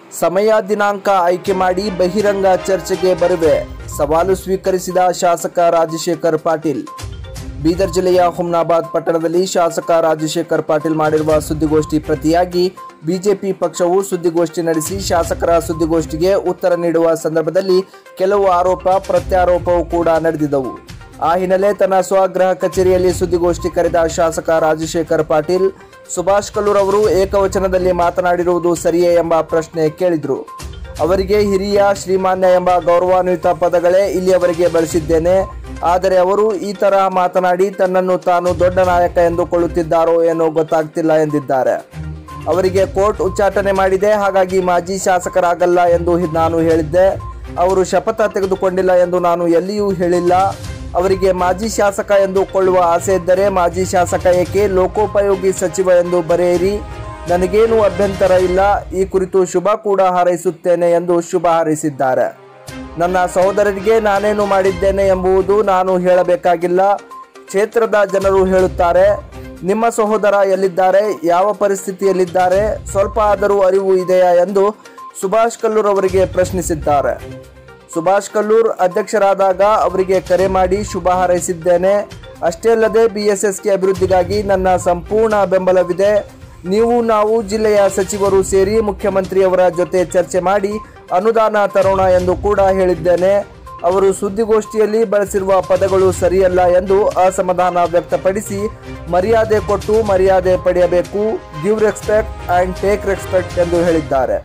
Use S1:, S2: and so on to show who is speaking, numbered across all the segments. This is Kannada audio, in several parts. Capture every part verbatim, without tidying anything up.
S1: ಸಮಯ ದಿನಾಂಕ ಆಯ್ಕೆ ಮಾಡಿ ಬಹಿರಂಗ ಚರ್ಚೆಗೆ ಬರುವೆ ಸವಾಲು ಸ್ವೀಕರಿಸಿದ ಶಾಸಕ ರಾಜಶೇಖರ್ ಪಾಟೀಲ್. ಬೀದರ್ ಜಿಲ್ಲೆಯ ಹುಮ್ನಾಬಾದ್ ಪಟ್ಟಣದಲ್ಲಿ ಶಾಸಕ ರಾಜಶೇಖರ್ ಪಾಟೀಲ್ ಮಾಡಿರುವ ಸುದ್ದಿಗೋಷ್ಠಿ ಪ್ರತಿಯಾಗಿ ಬಿಜೆಪಿ ಪಕ್ಷವು ಸುದ್ದಿಗೋಷ್ಠಿ ನಡೆಸಿ ಶಾಸಕರ ಸುದ್ದಿಗೋಷ್ಠಿಗೆ ಉತ್ತರ ನೀಡುವ ಸಂದರ್ಭದಲ್ಲಿ ಕೆಲವು ಆರೋಪ ಪ್ರತ್ಯಾರೋಪವೂ ಕೂಡ ನಡೆದಿದ್ದವು. ಆ ಹಿನ್ನೆಲೆ ತನ್ನ ಸ್ವಗೃಹ ಕಚೇರಿಯಲ್ಲಿ ಸುದ್ದಿಗೋಷ್ಠಿ ಕರೆದ ಶಾಸಕ ರಾಜಶೇಖರ್ ಪಾಟೀಲ್ ಸುಭಾಷ್ ಕಲ್ಲೂರ್ ಅವರು ಏಕವಚನದಲ್ಲಿ ಮಾತನಾಡಿರುವುದು ಸರಿಯೇ ಎಂಬ ಪ್ರಶ್ನೆ ಕೇಳಿದರು. ಅವರಿಗೆ ಹಿರಿಯ, ಶ್ರೀಮಾನ್ಯ ಎಂಬ ಗೌರವಾನ್ವಿತ ಪದಗಳೇ ಇಲ್ಲಿಯವರೆಗೆ ಬಳಸಿದ್ದೇನೆ. ಆದರೆ ಅವರು ಈ ತರಹ ಮಾತನಾಡಿ ತನ್ನನ್ನು ತಾನು ದೊಡ್ಡ ನಾಯಕ ಎಂದುಕೊಳ್ಳುತ್ತಿದ್ದಾರೋ ಏನೋ ಗೊತ್ತಾಗ್ತಿಲ್ಲ ಎಂದಿದ್ದಾರೆ. ಅವರಿಗೆ ಕೋರ್ಟ್ ಉಚ್ಚಾಟನೆ ಮಾಡಿದೆ, ಹಾಗಾಗಿ ಮಾಜಿ ಶಾಸಕರಾಗಲ್ಲ ಎಂದು ನಾನು ಹೇಳಿದ್ದೆ. ಅವರು ಶಪಥ ತೆಗೆದುಕೊಂಡಿಲ್ಲ ಎಂದು ನಾನು ಎಲ್ಲಿಯೂ ಹೇಳಿಲ್ಲ. ಅವರಿಗೆ ಮಾಜಿ ಶಾಸಕ ಎಂದುಕೊಳ್ಳುವ ಆಸೆ ಇದ್ದರೆ ಮಾಜಿ ಶಾಸಕ ಏಕೆ, ಲೋಕೋಪಯೋಗಿ ಸಚಿವ ಎಂದು ಬರೆಯಿರಿ, ನನಗೇನು ಅಭ್ಯಂತರ ಇಲ್ಲ. ಈ ಕುರಿತು ಶುಭ ಕೂಡ ಹಾರೈಸುತ್ತೇನೆ ಎಂದು ಶುಭ ಹಾರೈಸಿದ್ದಾರೆ. ನನ್ನ ಸಹೋದರರಿಗೆ ನಾನೇನು ಮಾಡಿದ್ದೇನೆ ಎಂಬುದು ನಾನು ಹೇಳಬೇಕಾಗಿಲ್ಲ, ಕ್ಷೇತ್ರದ ಜನರು ಹೇಳುತ್ತಾರೆ. ನಿಮ್ಮ ಸಹೋದರ ಎಲ್ಲಿದ್ದಾರೆ, ಯಾವ ಪರಿಸ್ಥಿತಿಯಲ್ಲಿದ್ದಾರೆ, ಸ್ವಲ್ಪ ಆದರೂ ಅರಿವು ಇದೆಯಾ ಎಂದು ಸುಭಾಷ್ ಕಲ್ಲೂರ್ ಅವರಿಗೆ ಪ್ರಶ್ನಿಸಿದ್ದಾರೆ. ಸುಭಾಷ್ ಕಲ್ಲೂರ್ ಅಧ್ಯಕ್ಷರಾದಾಗ ಅವರಿಗೆ ಕರೆ ಮಾಡಿ ಶುಭ ಹಾರೈಸಿದ್ದೇನೆ. ಅಷ್ಟೇ ಅಲ್ಲದೆ ಬಿಎಸ್ಎಸ್ಕೆ ಅಭಿವೃದ್ಧಿಗಾಗಿ ನನ್ನ ಸಂಪೂರ್ಣ ಬೆಂಬಲವಿದೆ. ನೀವು ನಾವು ಜಿಲ್ಲೆಯ ಸಚಿವರು ಸೇರಿ ಮುಖ್ಯಮಂತ್ರಿಯವರ ಜೊತೆ ಚರ್ಚೆ ಮಾಡಿ ಅನುದಾನ ತರೋಣ ಎಂದು ಕೂಡ ಹೇಳಿದ್ದೇನೆ. ಅವರು ಸುದ್ದಿಗೋಷ್ಠಿಯಲ್ಲಿ ಬಳಸಿರುವ ಪದಗಳು ಸರಿಯಲ್ಲ ಎಂದು ಅಸಮಾಧಾನ ವ್ಯಕ್ತಪಡಿಸಿ ಮರ್ಯಾದೆ ಕೊಟ್ಟು ಮರ್ಯಾದೆ ಪಡೆಯಬೇಕು, give respect and take respect ಎಂದು ಹೇಳಿದ್ದಾರೆ.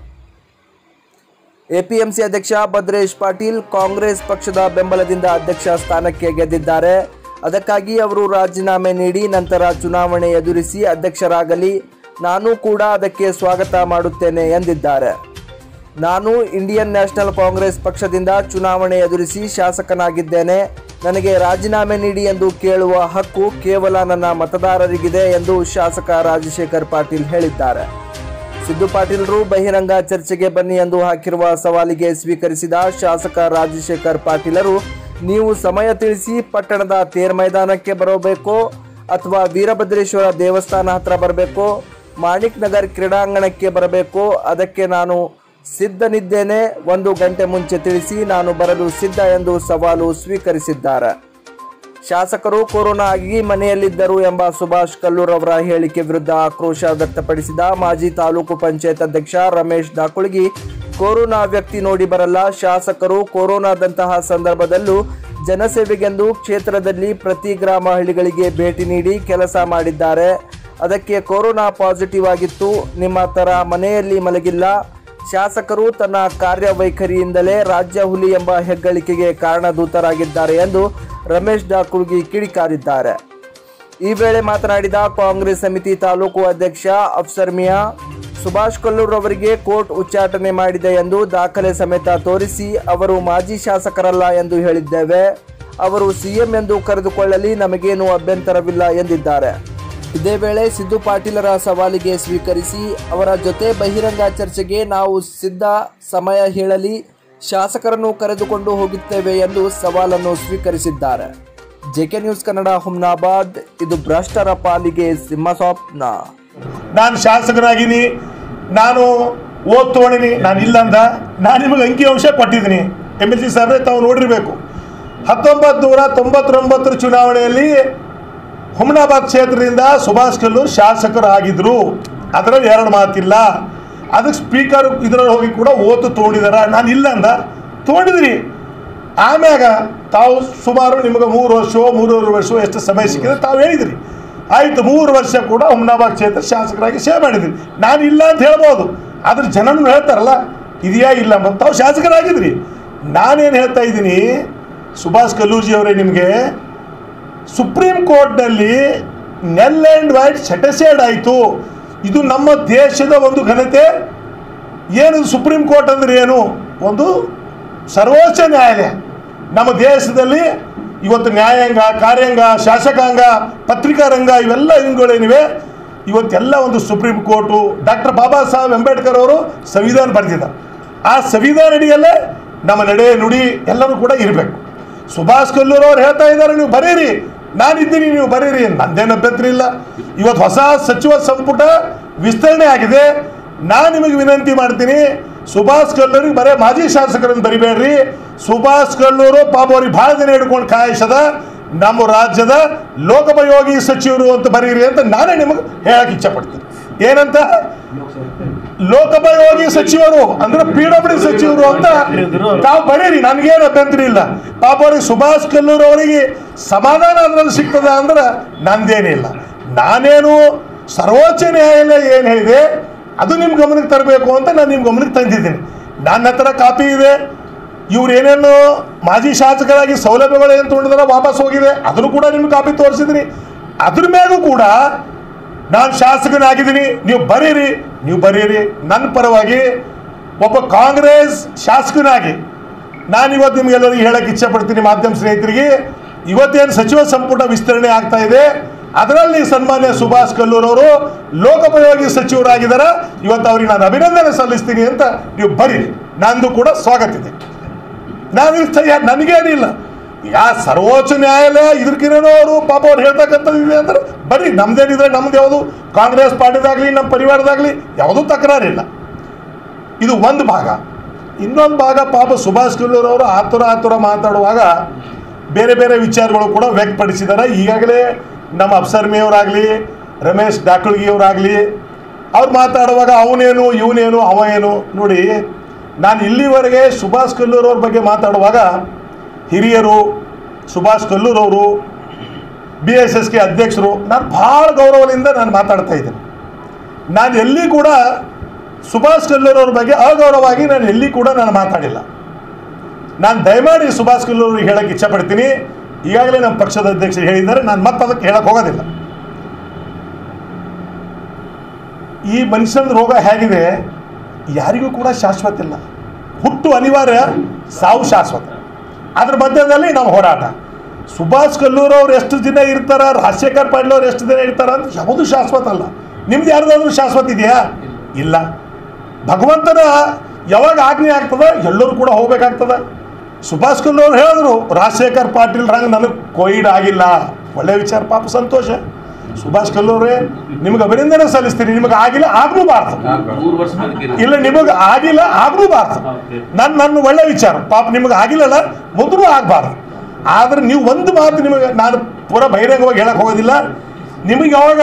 S1: ಎಪಿಎಂಸಿ ಅಧ್ಯಕ್ಷ ಭದ್ರೇಶ್ ಪಾಟೀಲ್ ಕಾಂಗ್ರೆಸ್ ಪಕ್ಷದ ಬೆಂಬಲದಿಂದ ಅಧ್ಯಕ್ಷ ಸ್ಥಾನಕ್ಕೆ ಗೆದ್ದಿದ್ದಾರೆ. ಅದಕ್ಕಾಗಿ ಅವರು ರಾಜೀನಾಮೆ ನೀಡಿ ನಂತರ ಚುನಾವಣೆ ಎದುರಿಸಿ ಅಧ್ಯಕ್ಷರಾಗಲಿ, ನಾನು ಕೂಡ ಅದಕ್ಕೆ ಸ್ವಾಗತ ಮಾಡುತ್ತೇನೆ ಎಂದಿದ್ದಾರೆ. ನಾನು ಇಂಡಿಯನ್ ನ್ಯಾಷನಲ್ ಕಾಂಗ್ರೆಸ್ ಪಕ್ಷದಿಂದ ಚುನಾವಣೆ ಎದುರಿಸಿ ಶಾಸಕನಾಗಿದ್ದೇನೆ. ನನಗೆ ರಾಜೀನಾಮೆ ನೀಡಿ ಎಂದು ಕೇಳುವ ಹಕ್ಕು ಕೇವಲ ನನ್ನ ಮತದಾರರಿಗಿದೆ ಎಂದು ಶಾಸಕ ರಾಜಶೇಖರ್ ಪಾಟೀಲ್ ಹೇಳಿದ್ದಾರೆ. ಸಿದ್ದು ಪಾಟೀಲರು ಬಹಿರಂಗ ಚರ್ಚೆಗೆ ಬನ್ನಿ ಎಂದು ಹಾಕಿರುವ ಸವಾಲಿಗೆ ಸ್ವೀಕರಿಸಿದ ಶಾಸಕ ರಾಜಶೇಖರ್ ಪಾಟೀಲರು, ನೀವು ಸಮಯ ತಿಳಿಸಿ, ಪಟ್ಟಣದ ತೇರ್ ಮೈದಾನಕ್ಕೆ ಬರಬೇಕೋ ಅಥವಾ ವೀರಭದ್ರೇಶ್ವರ ದೇವಸ್ಥಾನ ಹತ್ರ ಬರಬೇಕೋ, ಮಾಣಿಕ್ ನಗರ್ ಕ್ರೀಡಾಂಗಣಕ್ಕೆ ಬರಬೇಕೋ, ಅದಕ್ಕೆ ನಾನು ಸಿದ್ಧನಿದ್ದೇನೆ. ಒಂದು ಗಂಟೆ ಮುಂಚೆ ತಿಳಿಸಿ, ನಾನು ಬರಲು ಸಿದ್ಧ ಎಂದು ಸವಾಲು ಸ್ವೀಕರಿಸಿದ್ದಾರೆ. ಶಾಸಕರು ಕೊರೋನಾ ಆಗಿ ಮನೆಯಲ್ಲಿದ್ದರು ಎಂಬ ಸುಭಾಷ್ ಕಲ್ಲೂರ್ ಅವರ ಹೇಳಿಕೆ ವಿರುದ್ಧ ಆಕ್ರೋಶ ವ್ಯಕ್ತಪಡಿಸಿದ ಮಾಜಿ ತಾಲೂಕು ಪಂಚಾಯತ್ ಅಧ್ಯಕ್ಷ ರಮೇಶ್ ದಾಕುಳಗಿ, ಕೊರೋನಾ ವ್ಯಕ್ತಿ ನೋಡಿ ಬರಲ್ಲ, ಶಾಸಕರು ಕೊರೋನಾದಂತಹ ಸಂದರ್ಭದಲ್ಲೂ ಜನಸೇವೆಗೆಂದು ಕ್ಷೇತ್ರದಲ್ಲಿ ಪ್ರತಿ ಗ್ರಾಮ ಹಳ್ಳಿಗಳಿಗೆ ಭೇಟಿ ನೀಡಿ ಕೆಲಸ ಮಾಡಿದ್ದಾರೆ. ಅದಕ್ಕೆ ಕೊರೋನಾ ಪಾಸಿಟಿವ್ ಆಗಿತ್ತು, ನಿಮ್ಮ ಥರ ಮನೆಯಲ್ಲಿ ಮಲಗಿಲ್ಲ. ಶಾಸಕರು ತನ್ನ ಕಾರ್ಯವೈಖರಿಯಿಂದಲೇ ರಾಜ್ಯ ಹುಲಿ ಎಂಬ ಹೆಗ್ಗಳಿಕೆಗೆ ಕಾರಣದೂತರಾಗಿದ್ದಾರೆ ಎಂದು ರಮೇಶ್ ದಾಕುಳಗಿ ಕಿಡಿಕಾರಿದ್ದಾರೆ. ಈ ವೇಳೆ ಮಾತನಾಡಿದ ಕಾಂಗ್ರೆಸ್ ಸಮಿತಿ ತಾಲೂಕು ಅಧ್ಯಕ್ಷ ಅಫ್ಸರ್ ಮಿಯಾ, ಸುಭಾಷ್ ಕಲ್ಲೂರ್ ಅವರಿಗೆ ಕೋರ್ಟ್ ಉಚ್ಚಾಟನೆ ಮಾಡಿದೆ ಎಂದು ದಾಖಲೆ ಸಮೇತ ತೋರಿಸಿ, ಅವರು ಮಾಜಿ ಶಾಸಕರಲ್ಲ ಎಂದು ಹೇಳಿದ್ದೇವೆ. ಅವರು ಸಿಎಂ ಎಂದು ಕರೆದುಕೊಳ್ಳಲಿ, ನಮಗೇನು ಅಭ್ಯಂತರವಿಲ್ಲ ಎಂದಿದ್ದಾರೆ. ಇದೇ ವೇಳೆ ಸಿದ್ದು ಪಾಟೀಲರ ಸವಾಲಿಗೆ ಸ್ವೀಕರಿಸಿ ಅವರ ಜೊತೆ ಬಹಿರಂಗ ಚರ್ಚೆಗೆ ನಾವು ಸಿದ್ಧ, ಸಮಯ ಹೇಳಲಿ, ಶಾಸಕರನ್ನು ಕರೆದುಕೊಂಡು ಹೋಗುತ್ತೇವೆ ಎಂದು ಸವಾಲನ್ನು ಸ್ವೀಕರಿಸಿದ್ದಾರೆ. JK news Kannada Humnabad. ಇದು ಭ್ರಷ್ಟರ ಪಾಲಿಗೆ ಸಿಂಹ ಸ್ವಪ್ನ.
S2: ನಾನು ಶಾಸಕರಾಗಿನಿ, ನಾನು ಓದ್ ತೊಗೊಂಡಿನಿ, ನಾನು ಇಲ್ಲ ಅಂದ. ನಾನು ನಿಮಗೆ ಅಂಕಿಅಂಶ ಕೊಟ್ಟಿದ್ದೀನಿ. ಎಮ್ ಎಲ್ ಸಿ ಸಾಹೇಬ್ರೆ ತಾವು ನೋಡಿರಬೇಕು, ಹತ್ತೊಂಬತ್ತು ನೂರ ತೊಂಬತ್ತೊಂಬತ್ತರ ಚುನಾವಣೆಯಲ್ಲಿ ಹುಮ್ನಾಬಾದ್ ಕ್ಷೇತ್ರದಿಂದ ಸುಭಾಷ್ ಕಲ್ಲೂರ್ ಶಾಸಕರಾಗಿದ್ದರು. ಅದರಲ್ಲಿ ಎರಡು ಮಾತಿಲ್ಲ. ಅದಕ್ಕೆ ಸ್ಪೀಕರ್ ಇದರಲ್ಲಿ ಹೋಗಿ ಕೂಡ ಓತು ತೊಗೊಂಡಿದ್ದಾರೆ. ನಾನು ಇಲ್ಲ ಅಂದ, ತೊಗೊಂಡಿದ್ರಿ. ಆಮ್ಯಾಗ ತಾವು ಸುಮಾರು ನಿಮಗೆ ಮೂರು ವರ್ಷ ಮೂರುವರೆ ವರ್ಷ ಎಷ್ಟು ಸಮಯ ಸಿಕ್ಕಿದ್ರೆ ತಾವು ಹೇಳಿದ್ರಿ. ಆಯಿತು, ಮೂರು ವರ್ಷ ಕೂಡ ಹುಮ್ನಾಬಾದ್ ಕ್ಷೇತ್ರ ಶಾಸಕರಾಗಿ ಸೇವೆ ಮಾಡಿದ್ರಿ. ನಾನು ಇಲ್ಲ ಅಂತ ಹೇಳ್ಬೋದು, ಆದ್ರೆ ಜನನು ಹೇಳ್ತಾರಲ್ಲ ಇದೆಯಾ ಇಲ್ಲ ಅಂತ. ತಾವು ಶಾಸಕರಾಗಿದ್ರಿ. ನಾನೇನು ಹೇಳ್ತಾ ಇದ್ದೀನಿ, ಸುಭಾಷ್ ಕಲ್ಲೂರ್ಜಿ ಅವರೇ, ನಿಮಗೆ ಸುಪ್ರೀಂ ಕೋರ್ಟ್ನಲ್ಲಿ ನೆಲ್ ಆ್ಯಂಡ್ ವೈಟ್ ಸೆಟಸೈಡ್ ಆಯಿತು. ಇದು ನಮ್ಮ ದೇಶದ ಒಂದು ಘನತೆ. ಏನು ಸುಪ್ರೀಂ ಕೋರ್ಟ್ ಅಂದರೆ ಏನು? ಒಂದು ಸರ್ವೋಚ್ಚ ನ್ಯಾಯಾಲಯ. ನಮ್ಮ ದೇಶದಲ್ಲಿ ಇವತ್ತು ನ್ಯಾಯಾಂಗ, ಕಾರ್ಯಾಂಗ, ಶಾಸಕಾಂಗ, ಪತ್ರಿಕಾ ರಂಗ ಇವೆಲ್ಲ ಇವುಗಳೇನಿವೆ, ಇವತ್ತೆಲ್ಲ ಒಂದು supreme court. Doctor Baba Saheb Ambedkar ಅವರು ಸಂವಿಧಾನ ಬರೆದಿದ್ದಾರೆ. ಆ ಸಂವಿಧಾನ ಅಡಿಯಲ್ಲೇ ನಮ್ಮ ನಡೆ ನುಡಿ ಎಲ್ಲರೂ ಕೂಡ ಇರಬೇಕು. ಸುಭಾಷ್ ಕಲ್ಲೂರ್ ಅವರು ಹೇಳ್ತಾ ಇದ್ದಾರೆ, ನೀವು ಬರೀರಿ, ನಾನಿದ್ದೀನಿ, ನೀವು ಬರೀರಿ, ನಂದೇನು ಅಭ್ಯಂತರ ಇಲ್ಲ. ಇವತ್ತು ಹೊಸ ಸಚಿವ ಸಂಪುಟ ವಿಸ್ತರಣೆ ಆಗಿದೆ. ನಾನು ನಿಮಗೆ ವಿನಂತಿ ಮಾಡ್ತೀನಿ, ಸುಭಾಷ್ ಕಲ್ಲೂರಿಗೆ ಬರೇ ಮಾಜಿ ಶಾಸಕರನ್ನು ಬರಿಬೇಡ್ರಿ. ಸುಭಾಷ್ ಕಲ್ಲೂರು ಪಾಪ ಅವ್ರಿಗೆ ಭಾಳ ದಿನ ಹಿಡ್ಕೊಂಡು ಕಾಯಿಸದ ನಮ್ಮ ರಾಜ್ಯದ ಲೋಕೋಪಯೋಗಿ ಸಚಿವರು ಅಂತ ಬರೀರಿ ಅಂತ ನಾನೇ ನಿಮಗೆ ಹೇಳಕ್ಕೆ ಇಚ್ಛೆ ಪಡ್ತೀನಿ. ಏನಂತ ಲೋಕೋಪಯೋಗಿ ಸಚಿವರು ಅಂದ್ರೆ ಪಿ ಡಬ್ಲ್ಯೂ ಸಚಿವರು ಅಂತ ತಾವು ಬರೀರಿ, ನನಗೇನು ಅಭ್ಯಂತರ ಇಲ್ಲ. ಪಾಪ ಅವ್ರಿಗೆ ಸುಭಾಷ್ ಕಲ್ಲೂರು ಅವರಿಗೆ ಸಮಾಧಾನ ಅದ್ರಲ್ಲಿ ಸಿಗ್ತದ ಅಂದ್ರೆ ನಂದೇನಿಲ್ಲ. ನಾನೇನು ಸರ್ವೋಚ್ಚ ನ್ಯಾಯಾಲಯ ಏನು ಹೇಳಿದೆ ಅದು ನಿಮ್ಮ ಗಮನಕ್ಕೆ ತರಬೇಕು ಅಂತ ನಾನು ನಿಮ್ಮ ಗಮನಕ್ಕೆ ತಂದಿದ್ದೀನಿ. ನನ್ನ ಹತ್ರ ಕಾಪಿ ಇದೆ. ಇವ್ರು ಏನೇನು ಮಾಜಿ ಶಾಸಕರಾಗಿ ಸೌಲಭ್ಯಗಳು ಏನು ತೊಗೊಂಡಿದಾರ ವಾಪಸ್ ಹೋಗಿದೆ, ಅದನ್ನು ಕೂಡ ನಿಮ್ಗೆ ಕಾಪಿ ತೋರಿಸಿದ್ದೀನಿ. ಅದ್ರ ಮೇಲೂ ಕೂಡ ನಾನು ಶಾಸಕನಾಗಿದ್ದೀನಿ, ನೀವು ಬರೀರಿ, ನೀವು ಬರೀರಿ. ನನ್ನ ಪರವಾಗಿ ಒಬ್ಬ ಕಾಂಗ್ರೆಸ್ ಶಾಸಕನಾಗಿ ನಾನು ಇವತ್ತು ನಿಮಗೆಲ್ಲರಿಗೂ ಹೇಳಕ್ಕೆ ಇಚ್ಛೆ ಪಡ್ತೀನಿ, ಮಾಧ್ಯಮ ಸ್ನೇಹಿತರಿಗೆ, ಇವತ್ತೇನು ಸಚಿವ ಸಂಪುಟ ವಿಸ್ತರಣೆ ಆಗ್ತಾ ಇದೆ ಅದರಲ್ಲಿ ಸನ್ಮಾನ್ಯ ಸುಭಾಷ್ ಕಲ್ಲೂರು ಅವರು ಲೋಕೋಪಯೋಗಿ ಸಚಿವರಾಗಿದ್ದಾರೆ. ಇವತ್ತು ಅವ್ರಿಗೆ ನಾನು ಅಭಿನಂದನೆ ಸಲ್ಲಿಸ್ತೀನಿ ಅಂತ ನೀವು ಬರೀರಿ, ನಂದು ಕೂಡ ಸ್ವಾಗತ ಇದೆ. ನಾನು ನನಗೇನಿಲ್ಲ. ಯಾ ಸರ್ವೋಚ್ಚ ನ್ಯಾಯಾಲಯ ಇದಕ್ಕಿರೇನೋ ಅವರು ಪಾಪ ಅವ್ರು ಹೇಳ್ತಕ್ಕಂಥದ್ದು ಇದೆ ಅಂದ್ರೆ ಬರೀ, ನಮ್ದೇನಿದ್ರೆ ನಮ್ದು ಯಾವುದು ಕಾಂಗ್ರೆಸ್ ಪಾರ್ಟಿದಾಗಲಿ ನಮ್ಮ ಪರಿವಾರದಾಗಲಿ ಯಾವುದೂ ತಕರಾರಿಲ್ಲ. ಇದು ಒಂದು ಭಾಗ. ಇನ್ನೊಂದು ಭಾಗ ಪಾಪ ಸುಭಾಷ್ ಕಲ್ಲೂರು ಅವರು ಆತುರ ಆತುರ ಮಾತಾಡುವಾಗ ಬೇರೆ ಬೇರೆ ವಿಚಾರಗಳು ಕೂಡ ವ್ಯಕ್ತಪಡಿಸಿದ್ದಾರೆ. ಈಗಾಗಲೇ ನಮ್ಮ ಅಫ್ಸರ್ ಮೇಯವರಾಗಲಿ ರಮೇಶ್ ಡಾಕಳ್ಗಿಯವರಾಗಲಿ ಅವ್ರು ಮಾತಾಡುವಾಗ ಅವನೇನು ಇವನೇನು ಅವ ಏನು. ನೋಡಿ, ನಾನು ಇಲ್ಲಿವರೆಗೆ ಸುಭಾಷ್ ಕಲ್ಲೂರು ಅವ್ರ ಬಗ್ಗೆ ಮಾತಾಡುವಾಗ ಹಿರಿಯರು, ಸುಭಾಷ್ ಕಲ್ಲೂರು ಅವರು ಬಿ ಎಸ್ ಎಸ್ಗೆ ಅಧ್ಯಕ್ಷರು, ನಾನು ಭಾಳ ಗೌರವದಿಂದ ನಾನು ಮಾತಾಡ್ತಾ ಇದ್ದೀನಿ. ನಾನು ಎಲ್ಲಿ ಕೂಡ ಸುಭಾಷ್ ಕಲ್ಲೂರು ಅವ್ರ ಬಗ್ಗೆ ಅಗೌರವವಾಗಿ ನಾನು ಎಲ್ಲಿ ಕೂಡ ನಾನು ಮಾತಾಡಿಲ್ಲ. ನಾನು ದಯಮಾಡಿ ಸುಭಾಷ್ ಕಲ್ಲೂರು ಹೇಳಕ್ಕೆ ಇಚ್ಛೆ ಪಡ್ತೀನಿ. ಈಗಾಗಲೇ ನಮ್ಮ ಪಕ್ಷದ ಅಧ್ಯಕ್ಷರು ಹೇಳಿದ್ದಾರೆ, ನಾನು ಮತ್ತೆ ಅದಕ್ಕೆ ಹೇಳಕ್ಕೆ ಹೋಗೋದಿಲ್ಲ. ಈ ಮನುಷ್ಯನ ರೋಗ ಹೇಗಿದೆ, ಯಾರಿಗೂ ಕೂಡ ಶಾಶ್ವತ ಇಲ್ಲ. ಹುಟ್ಟು ಅನಿವಾರ್ಯ, ಸಾವು ಶಾಶ್ವತ. ಅದ್ರ ಮಧ್ಯದಲ್ಲಿ ನಮ್ಮ ಹೋರಾಟ. ಸುಭಾಷ್ ಕಲ್ಲೂರು ಅವ್ರು ಎಷ್ಟು ದಿನ ಇರ್ತಾರ, ರಾಜಶೇಖರ್ ಪಾಟೀಲ್ ಅವ್ರು ಎಷ್ಟು ದಿನ ಇರ್ತಾರ ಅಂತ ಯಾವುದು ಶಾಶ್ವತ ಅಲ್ಲ. ನಿಮ್ದು ಯಾರ್ದಾದ್ರೂ ಶಾಶ್ವತ ಇದೆಯಾ? ಇಲ್ಲ. ಭಗವಂತನ ಯಾವಾಗ ಆಜ್ಞೆ ಆಗ್ತದ ಎಲ್ಲರೂ ಕೂಡ ಹೋಗ್ಬೇಕಾಗ್ತದ. ಸುಭಾಷ್ ಕಲ್ಲೂರು ಹೇಳಿದ್ರು, ರಾಜಶೇಖರ್ ಪಾಟೀಲ್ ರಂಗ್ ನನಗೆ ಕೋವಿಡ್ ಆಗಿಲ್ಲ. ಒಳ್ಳೆ ವಿಚಾರ, ಪಾಪ ಸಂತೋಷ. ಸುಭಾಷ್ ಕಲ್ಲೂರೇ ನಿಮಗೆ ಅಭಿನಂದನೆ ಸಲ್ಲಿಸ್ತೀನಿ. ನಿಮಗೆ ಆಗಿಲ್ಲ ಆಗಲೂಬಾರ್ದು, ಇಲ್ಲ ನಿಮಗೆ ಆಗಿಲ್ಲ ಆಗಲೂಬಾರ್ದು. ನನ್ನ ನನ್ನ ಒಳ್ಳೆ ವಿಚಾರ, ಪಾಪ ನಿಮಗೆ ಆಗಿಲ್ಲಲ್ಲ, ಮುಂದೂ ಆಗಬಾರ್ದು. ಆದರೆ ನೀವು ಒಂದು ಮಾತು ನಿಮಗೆ ನಾನು ಪೂರ ಬಹಿರಂಗವಾಗಿ ಹೇಳಕ್ಕೆ ಹೋಗೋದಿಲ್ಲ. ನಿಮಗೆ ಯಾವಾಗ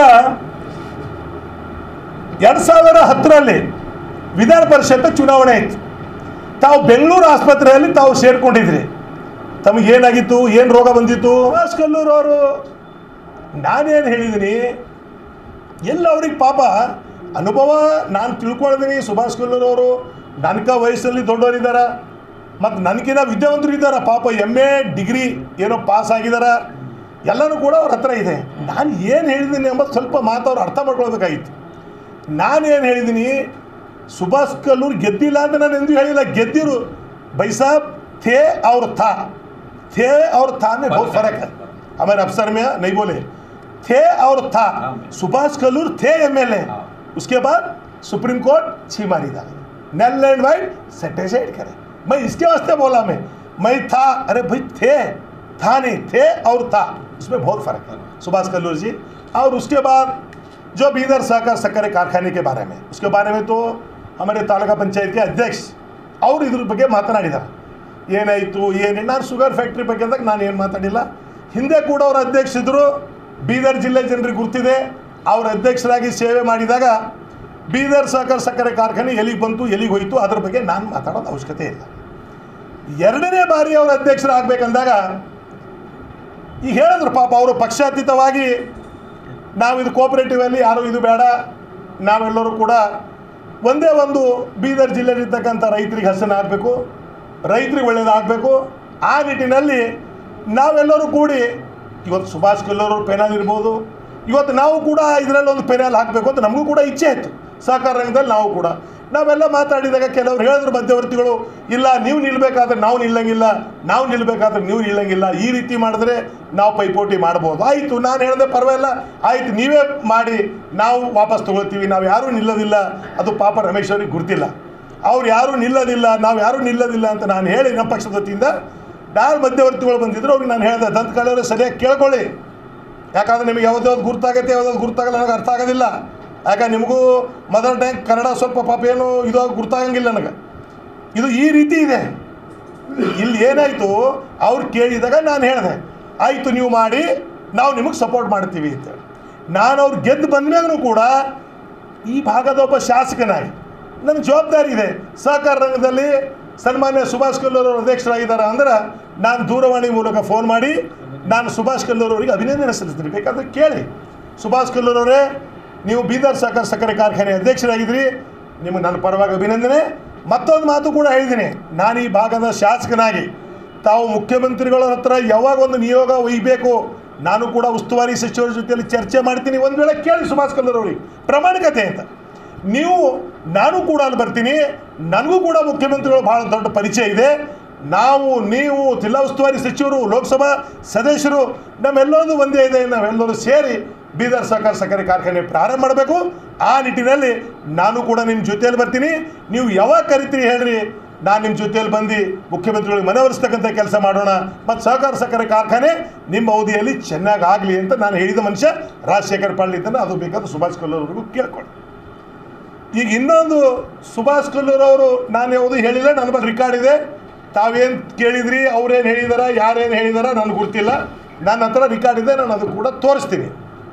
S2: ಎರಡು ಸಾವಿರ ಹತ್ತರಲ್ಲಿ ವಿಧಾನ ಪರಿಷತ್ ಚುನಾವಣೆ ಆಯಿತು, ತಾವು ಬೆಂಗಳೂರು ಆಸ್ಪತ್ರೆಯಲ್ಲಿ ತಾವು ಸೇರ್ಕೊಂಡಿದ್ರಿ. ತಮಗೇನಾಗಿತ್ತು, ಏನು ರೋಗ ಬಂದಿತ್ತು? ಸುಭಾಷ್ ಕಲ್ಲೂರು ಅವರು ನಾನೇನು ಹೇಳಿದ್ದೀನಿ, ಎಲ್ಲ ಅವ್ರಿಗೆ ಪಾಪ ಅನುಭವ ನಾನು ತಿಳ್ಕೊಂಡಿದ್ದೀನಿ. ಸುಭಾಷ್ ಕಲ್ಲೂರು ಅವರು ನನಕ ವಯಸ್ಸಲ್ಲಿ ದೊಡ್ಡವರಿದ್ದಾರೆ, ಮತ್ತು ನನಗಿನ್ನ ವಿದ್ಯಾವಂತರು ಇದ್ದಾರೆ. ಪಾಪ ಎಮ್ ಎ ಡಿಗ್ರಿ ಏನೋ ಪಾಸ್ ಆಗಿದ್ದಾರೆ, ಎಲ್ಲನೂ ಕೂಡ ಅವ್ರ ಹತ್ರ ಇದೆ. ನಾನು ಏನು ಹೇಳಿದ್ದೀನಿ ಎಂಬುದು ಸ್ವಲ್ಪ ಮಾತು ಅವ್ರು ಅರ್ಥ ಮಾಡ್ಕೊಳ್ಬೇಕಾಗಿತ್ತು. ನಾನೇನು ಹೇಳಿದ್ದೀನಿ, ಸುಭಾಷ್ ಕಲ್ಲೂರು ಗೆದ್ದಿಲ್ಲ ಅಂತ ನಾನು ಎಂದೂ ಹೇಳಿಲ್ಲ. ಗೆದ್ದಿರು भाई साहब थे और था, थे और था में बहुत फर्क है. हमारे अफसर में नहीं बोले, थे और था. सुभाष कल्लूर थे एमएलए, उसके बाद सुप्रीम कोर्ट छी मारी डाली, नल एंड वाइट सेटिस्फाइड करे. मैं इसके वास्ते बोला, मैं मैं था, अरे भाई थे, था नहीं, थे और था, उसमें बहुत फर्क है सुभाष कल्लूर जी. और उसके बाद जो बीदर सहकार सक्कर कारखाने के बारे में, उसके बारे में तो हमारे तालुका पंचायत के अध्यक्ष और इದ್ರ ಬಗ್ಗೆ ಮಾತನಾಡಿದ್ದಾರೆ. ಏನಾಯಿತು ಏನೇ, ನಾನು ಶುಗರ್ ಫ್ಯಾಕ್ಟ್ರಿ ಬಗ್ಗೆ ಅಂದಾಗ ನಾನು ಏನು ಮಾತಾಡಿಲ್ಲ. ಹಿಂದೆ ಕೂಡ ಅವರ ಅಧ್ಯಕ್ಷರಿದ್ದರು, ಬೀದರ್ ಜಿಲ್ಲೆ ಜನರಿಗೆ ಗುರ್ತಿದೆ. ಅವರ ಅಧ್ಯಕ್ಷರಾಗಿ ಸೇವೆ ಮಾಡಿದಾಗ ಬೀದರ್ ಸಹಕಾರ ಸಕ್ಕರೆ ಕಾರ್ಖಾನೆ ಎಲ್ಲಿಗೆ ಬಂತು, ಎಲ್ಲಿಗೆ ಹೋಯಿತು, ಅದ್ರ ಬಗ್ಗೆ ನಾನು ಮಾತಾಡೋದು ಅವಶ್ಯಕತೆ ಇಲ್ಲ. ಎರಡನೇ ಬಾರಿ ಅವರ ಅಧ್ಯಕ್ಷರಾಗಬೇಕಂದಾಗ ಈಗ ಹೇಳಿದ್ರು ಪಾಪ ಅವರು ಪಕ್ಷಾತೀತವಾಗಿ, ನಾವು ಇದು ಕೋಆಪರೇಟಿವಲ್ಲಿ ಯಾರು ಇದು ಬೇಡ, ನಾವೆಲ್ಲರೂ ಕೂಡ ಒಂದೇ ಒಂದು ಬೀದರ್ ಜಿಲ್ಲೆಯಲ್ಲಿರ್ತಕ್ಕಂಥ ರೈತರಿಗೆ ಹಸನ ಆಗಬೇಕು, ರೈತರಿಗೆ ಒಳ್ಳೆಯದಾಗಬೇಕು. ಆ ನಿಟ್ಟಿನಲ್ಲಿ ನಾವೆಲ್ಲರೂ ಕೂಡಿ ಇವತ್ತು ಸುಭಾಷ್ ಕಲ್ಲೂರು ಪೆನಾಲ್ ಇರ್ಬೋದು, ಇವತ್ತು ನಾವು ಕೂಡ ಇದರಲ್ಲಿ ಒಂದು ಪೆನಾಲ್ ಹಾಕಬೇಕು ಅಂತ ನಮಗೂ ಕೂಡ ಇಚ್ಛೆ ಇತ್ತು. ಸಹಕಾರ ರಂಗದಲ್ಲಿ ನಾವು ಕೂಡ ನಾವೆಲ್ಲ ಮಾತಾಡಿದಾಗ ಕೆಲವರು ಹೇಳಿದ್ರು ಮಧ್ಯವರ್ತಿಗಳು, ಇಲ್ಲ ನೀವು ನಿಲ್ಲಬೇಕಾದ್ರೆ ನಾವು ನಿಲ್ಲಂಗಿಲ್ಲ, ನಾವು ನಿಲ್ಲಬೇಕಾದ್ರೆ ನೀವು ನಿಲ್ಲಂಗಿಲ್ಲ, ಈ ರೀತಿ ಮಾಡಿದ್ರೆ ನಾವು ಪೈಪೋಟಿ ಮಾಡ್ಬೋದು. ಆಯಿತು, ನಾನು ಹೇಳಿದೆ ಪರವಾಗಿಲ್ಲ, ಆಯಿತು ನೀವೇ ಮಾಡಿ, ನಾವು ವಾಪಸ್ ತೊಗೊಳ್ತೀವಿ, ನಾವು ಯಾರೂ ನಿಲ್ಲೋದಿಲ್ಲ. ಅದು ಪಾಪ ರಮೇಶ್ ಅವ್ರಿಗೆ ಗುರ್ತಿಲ್ಲ, ಅವ್ರು ಯಾರೂ ನಿಲ್ಲೋದಿಲ್ಲ, ನಾವು ಯಾರೂ ನಿಲ್ಲೋದಿಲ್ಲ ಅಂತ ನಾನು ಹೇಳಿ ನಮ್ಮ ಪಕ್ಷದ ವತಿಯಿಂದ ಯಾರು ಮಧ್ಯವರ್ತಿಗಳು ಬಂದಿದ್ರು ಅವ್ರಿಗೆ ನಾನು ಹೇಳಿದೆ, ದಂತಕಾಲವರು ಸರಿಯಾಗಿ ಕೇಳ್ಕೊಳ್ಳಿ, ಯಾಕಂದರೆ ನಿಮಗೆ ಯಾವುದಾದ್ರು ಗುರ್ತಾಗತ್ತೆ ಯಾವುದಾದ್ರು ಗುರ್ತಾಗಲ್ಲ ನನಗೆ ಅರ್ಥ ಆಗೋದಿಲ್ಲ. ಯಾಕೆ ನಿಮಗೂ ಮದರ್ ಟಂಗ್ ಕನ್ನಡ ಸ್ವಲ್ಪ ಪಾಪ ಏನು ಇದು ಗುರ್ತಾಗಂಗಿಲ್ಲ ನನಗೆ. ಇದು ಈ ರೀತಿ ಇದೆ. ಇಲ್ಲಿ ಏನಾಯಿತು, ಅವ್ರು ಕೇಳಿದಾಗ ನಾನು ಹೇಳಿದೆ ಆಯಿತು ನೀವು ಮಾಡಿ, ನಾವು ನಿಮಗೆ ಸಪೋರ್ಟ್ ಮಾಡ್ತೀವಿ ಅಂತ. ನಾನು ಅವ್ರು ಗೆದ್ದು ಬಂದ್ಮೇಲೂ ಕೂಡ ಈ ಭಾಗದ ಒಬ್ಬ ಶಾಸಕನಾಗಿ ನನಗೆ ಜವಾಬ್ದಾರಿ ಇದೆ. ಸಹಕಾರ ರಂಗದಲ್ಲಿ ಸನ್ಮಾನ್ಯ ಸುಭಾಷ್ ಕಲ್ಲೂರ್ ಅವರು ಅಧ್ಯಕ್ಷರಾಗಿದ್ದಾರೆ ಅಂದ್ರೆ ನಾನು ದೂರವಾಣಿ ಮೂಲಕ ಫೋನ್ ಮಾಡಿ ನಾನು ಸುಭಾಷ್ ಕಲ್ಲೂರ್ ಅವರಿಗೆ ಅಭಿನಂದನೆ ಸಲ್ಲಿಸ್ತೀನಿ. ಬೇಕಾದರೆ ಕೇಳಿ, ಸುಭಾಷ್ ಕಲ್ಲೂರ್ ಅವರೇ ನೀವು ಬೀದರ್ ಸಹಕಾರ ಸಕ್ಕರೆ ಕಾರ್ಖಾನೆ ಅಧ್ಯಕ್ಷರಾಗಿದ್ರಿ, ನಿಮಗೆ ನನ್ನ ಪರವಾಗಿ ಅಭಿನಂದನೆ. ಮತ್ತೊಂದು ಮಾತು ಕೂಡ ಹೇಳಿದ್ದೀನಿ, ನಾನು ಈ ಭಾಗದ ಶಾಸಕನಾಗಿ ತಾವು ಮುಖ್ಯಮಂತ್ರಿಗಳ ಹತ್ರ ಯಾವಾಗ ಒಂದು ನಿಯೋಗ ಒಯ್ಯಬೇಕು, ನಾನು ಕೂಡ ಉಸ್ತುವಾರಿ ಸಚಿವರ ಜೊತೆಯಲ್ಲಿ ಚರ್ಚೆ ಮಾಡ್ತೀನಿ. ಒಂದು ವೇಳೆ ಕೇಳಿ ಸುಭಾಷ್ ಕಲ್ಲೂರ್ ಅವರಿಗೆ ಪ್ರಾಮಾಣಿಕತೆ ಅಂತ. ನೀವು ನಾನು ಕೂಡ ಅಲ್ಲಿ ಬರ್ತೀನಿ, ನನಗೂ ಕೂಡ ಮುಖ್ಯಮಂತ್ರಿಗಳು ಭಾಳ ದೊಡ್ಡ ಪರಿಚಯ ಇದೆ. ನಾವು ನೀವು ಜಿಲ್ಲಾ ಉಸ್ತುವಾರಿ ಸಚಿವರು ಲೋಕಸಭಾ ಸದಸ್ಯರು ನಮ್ಮೆಲ್ಲರೂ ಒಂದೇ ಇದೆ, ನಾವೆಲ್ಲರೂ ಸೇರಿ ಬೀದರ್ ಸಹಕಾರ ಸಕ್ಕರೆ ಕಾರ್ಖಾನೆ ಪ್ರಾರಂಭ ಮಾಡಬೇಕು. ಆ ನಿಟ್ಟಿನಲ್ಲಿ ನಾನು ಕೂಡ ನಿಮ್ಮ ಜೊತೆಯಲ್ಲಿ ಬರ್ತೀನಿ. ನೀವು ಯಾವಾಗ ಕರಿತೀರಿ ಹೇಳ್ರಿ, ನಾನು ನಿಮ್ಮ ಜೊತೆಯಲ್ಲಿ ಬಂದು ಮುಖ್ಯಮಂತ್ರಿಗಳಿಗೆ ಮನವೊಲಿಸ್ತಕ್ಕಂಥ ಕೆಲಸ ಮಾಡೋಣ. ಮತ್ತು ಸಹಕಾರ ಸಕ್ಕರೆ ಕಾರ್ಖಾನೆ ನಿಮ್ಮ ಅವಧಿಯಲ್ಲಿ ಚೆನ್ನಾಗಿ ಆಗಲಿ ಅಂತ ನಾನು ಹೇಳಿದ ಮನುಷ್ಯ ರಾಜಶೇಖರ್ ಪಾಟೀಲ್ ಇದ್ದಾನೆ. ಅದು ಬೇಕಾದ್ರೆ ಸುಭಾಷ್ ಕಲ್ಲೂರ್ ಅವ್ರಿಗೂ ಕೇಳ್ಕೊಳ್ಳಿ. ಈಗ ಇನ್ನೊಂದು ಸುಭಾಷ್ ಕಲ್ಲೂರ್ ಅವರು ನಾನು ಯಾವುದು ಹೇಳಿಲ್ಲ, ನನ್ನ ಬಳಿ ರೆಕಾರ್ಡ್ ಇದೆ. ತಾವೇನು ಕೇಳಿದ್ರಿ, ಅವ್ರೇನು ಹೇಳಿದಾರ, ಯಾರೇನು ಹೇಳಿದಾರ ನನಗೆ ಗೊತ್ತಿಲ್ಲ. ನನ್ನ ಹತ್ರ ರೆಕಾರ್ಡ್ ಇದೆ, ನಾನು ಅದು ಕೂಡ ತೋರಿಸ್ತೀನಿ.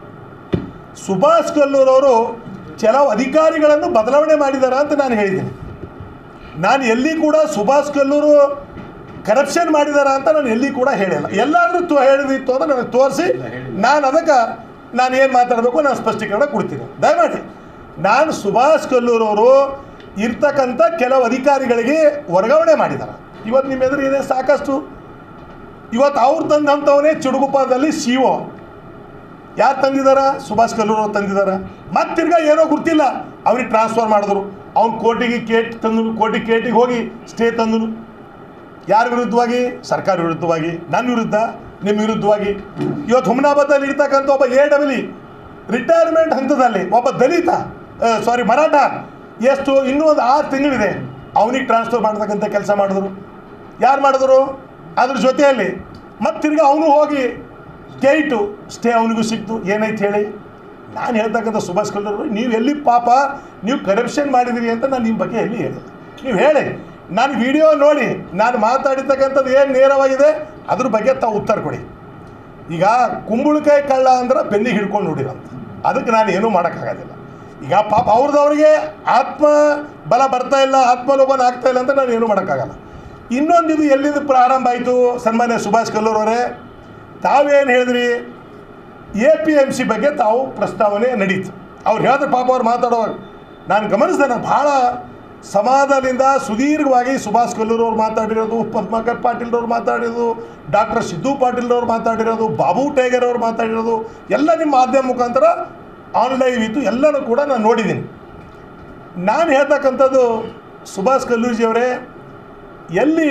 S2: ಸುಭಾಷ್ ಕಲ್ಲೂರ್ ಅವರು ಕೆಲವು ಅಧಿಕಾರಿಗಳನ್ನು ಬದಲಾವಣೆ ಮಾಡಿದಾರ ಅಂತ ನಾನು ಹೇಳಿದ್ದೀನಿ. ನಾನು ಎಲ್ಲಿ ಕೂಡ ಸುಭಾಷ್ ಕಲ್ಲೂರು ಕರಪ್ಷನ್ ಮಾಡಿದಾರ ಅಂತ ನಾನು ಎಲ್ಲಿ ಕೂಡ ಹೇಳಿಲ್ಲ. ಎಲ್ಲಾದರೂ ತೋ ಹೇಳಿದಿತ್ತು ಅಂದರೆ ನನಗೆ ತೋರಿಸಿ, ನಾನು ಅದಕ್ಕೆ ನಾನು ಏನು ಮಾತಾಡಬೇಕು ನಾನು ಸ್ಪಷ್ಟೀಕರಣ ಕೊಡ್ತೀನಿ. ದಯಮಾಡಿ ನಾನು ಸುಭಾಷ್ ಕಲ್ಲೂರ್ ಅವರು ಇರ್ತಕ್ಕಂಥ ಕೆಲವು ಅಧಿಕಾರಿಗಳಿಗೆ ವರ್ಗಾವಣೆ ಮಾಡಿದ್ದಾರೆ. ಇವತ್ತು ನಿಮ್ಮ ಎದುರು ಇದೆ ಸಾಕಷ್ಟು. ಇವತ್ತು ಅವ್ರು ತಂದಂಥವನೇ ಚಿಡುಗುಪ್ಪದಲ್ಲಿ ಸಿ ಒ ಯಾರು ತಂದಿದ್ದಾರೆ, ಸುಭಾಷ್ ಕಲ್ಲೂರ್ ಅವ್ರು ತಂದಿದ್ದಾರೆ. ಮತ್ತು ತಿರ್ಗಾ ಏನೋ ಗೊತ್ತಿಲ್ಲ ಅವ್ರಿಗೆ ಟ್ರಾನ್ಸ್ಫರ್ ಮಾಡಿದ್ರು. ಅವ್ನು ಕೋರ್ಟಿಗೆ ಕೇಟ್ ತಂದನು, ಕೋರ್ಟಿಗೆ ಕೇಟಿಗೆ ಹೋಗಿ ಸ್ಟೇ ತಂದನು. ಯಾರ ವಿರುದ್ಧವಾಗಿ? ಸರ್ಕಾರ ವಿರುದ್ಧವಾಗಿ, ನನ್ನ ವಿರುದ್ಧ, ನಿಮ್ಮ ವಿರುದ್ಧವಾಗಿ. ಇವತ್ತು ಹುಮನಾಬಾದಲ್ಲಿ ಇರ್ತಕ್ಕಂಥ ಒಬ್ಬ ಎ ಡಬ್ಲ್ಯೂ ರಿಟೈರ್ಮೆಂಟ್ ಹಂತದಲ್ಲಿ ಒಬ್ಬ ದಲಿತ ಸಾರಿ ಮರಾಠ ಎಷ್ಟು ಇನ್ನೂ ಒಂದು ಆರು ತಿಂಗಳಿದೆ, ಅವನಿಗೆ ಟ್ರಾನ್ಸ್ಫರ್ ಮಾಡ್ತಕ್ಕಂಥ ಕೆಲಸ ಮಾಡಿದ್ರು. ಯಾರು ಮಾಡಿದ್ರು? ಅದ್ರ ಜೊತೆಯಲ್ಲಿ ಮತ್ತು ತಿರ್ಗಿ ಅವನು ಹೋಗಿ ಕೇಟು ಸ್ಟೇ ಅವನಿಗೂ ಸಿಕ್ತು. ಏನೈತೆ ಹೇಳಿ? ನಾನು ಹೇಳ್ತಕ್ಕಂಥ ಸುಭಾಷ್ ಕಲ್ಲೂರ್ ನೀವು ಎಲ್ಲಿ ಪಾಪ ನೀವು ಕರಪ್ಷನ್ ಮಾಡಿದಿರಿ ಅಂತ ನಾನು ನಿಮ್ಮ ಬಗ್ಗೆ ಎಲ್ಲಿ ಹೇಳಿಲ್ಲ. ನೀವು ಹೇಳಿ, ನಾನು ವಿಡಿಯೋ ನೋಡಿ ನಾನು ಮಾತಾಡಿರ್ತಕ್ಕಂಥದ್ದು ಏನು ನೇರವಾಗಿದೆ ಅದ್ರ ಬಗ್ಗೆ ತಾವು ಉತ್ತರ ಕೊಡಿ. ಈಗ ಕುಂಬಳಕಾಯಿ ಕಳ್ಳ ಅಂದ್ರೆ ಬೆನ್ನಿಗೆ ಹಿಡ್ಕೊಂಡು ನೋಡಿರೋಂಥ, ಅದಕ್ಕೆ ನಾನು ಏನೂ ಮಾಡೋಕ್ಕಾಗೋದಿಲ್ಲ. ಈಗ ಪಾಪ ಅವ್ರದವ್ರಿಗೆ ಆತ್ಮ ಬಲ ಬರ್ತಾ ಇಲ್ಲ, ಆತ್ಮಲೋಭನ ಆಗ್ತಾ ಇಲ್ಲ ಅಂತ ನಾನು ಏನೂ ಮಾಡೋಕ್ಕಾಗಲ್ಲ. ಇನ್ನೊಂದು ಇದು ಎಲ್ಲಿಂದ ಪ್ರಾರಂಭ ಆಯಿತು? ಸನ್ಮಾನ್ಯ ಸುಭಾಷ್ ಕಲ್ಲೂರ್ ಅವರೇ, ತಾವೇನು ಹೇಳಿದ್ರಿ, ಎ ಪಿ ಎಮ್ ಸಿ ಬಗ್ಗೆ ತಾವು ಪ್ರಸ್ತಾವನೆ ನಡೀತು. ಅವ್ರು ಹೇಳಿದ್ರೆ ಪಾಪ ಅವ್ರು ಮಾತಾಡೋವಾಗ ನಾನು ಗಮನಿಸಿದೆ. ನಾನು ಭಾಳ ಸಮಾಧಾನದಿಂದ ಸುದೀರ್ಘವಾಗಿ ಸುಭಾಷ್ ಕಲ್ಲೂರ್ ಅವ್ರು ಮಾತಾಡಿರೋದು, ಪದ್ಮಾಕರ್ ಪಾಟೀಲ್ರವ್ರು ಮಾತಾಡಿರೋದು, ಡಾಕ್ಟರ್ ಸಿದ್ದು ಪಾಟೀಲ್ರವ್ರು ಮಾತಾಡಿರೋದು, ಬಾಬು ಟೈಗರ್ ಅವ್ರು ಮಾತಾಡಿರೋದು ಎಲ್ಲ ನಿಮ್ಮ ಮಾಧ್ಯಮ ಮುಖಾಂತರ ಆನ್ಲೈವ್ ಇತ್ತು, ಎಲ್ಲನೂ ಕೂಡ ನಾನು ನೋಡಿದ್ದೀನಿ. ನಾನು ಹೇಳ್ತಕ್ಕಂಥದ್ದು ಸುಭಾಷ್ ಕಲ್ಲೂರ್ಜಿಯವರೇ, ಎಲ್ಲಿ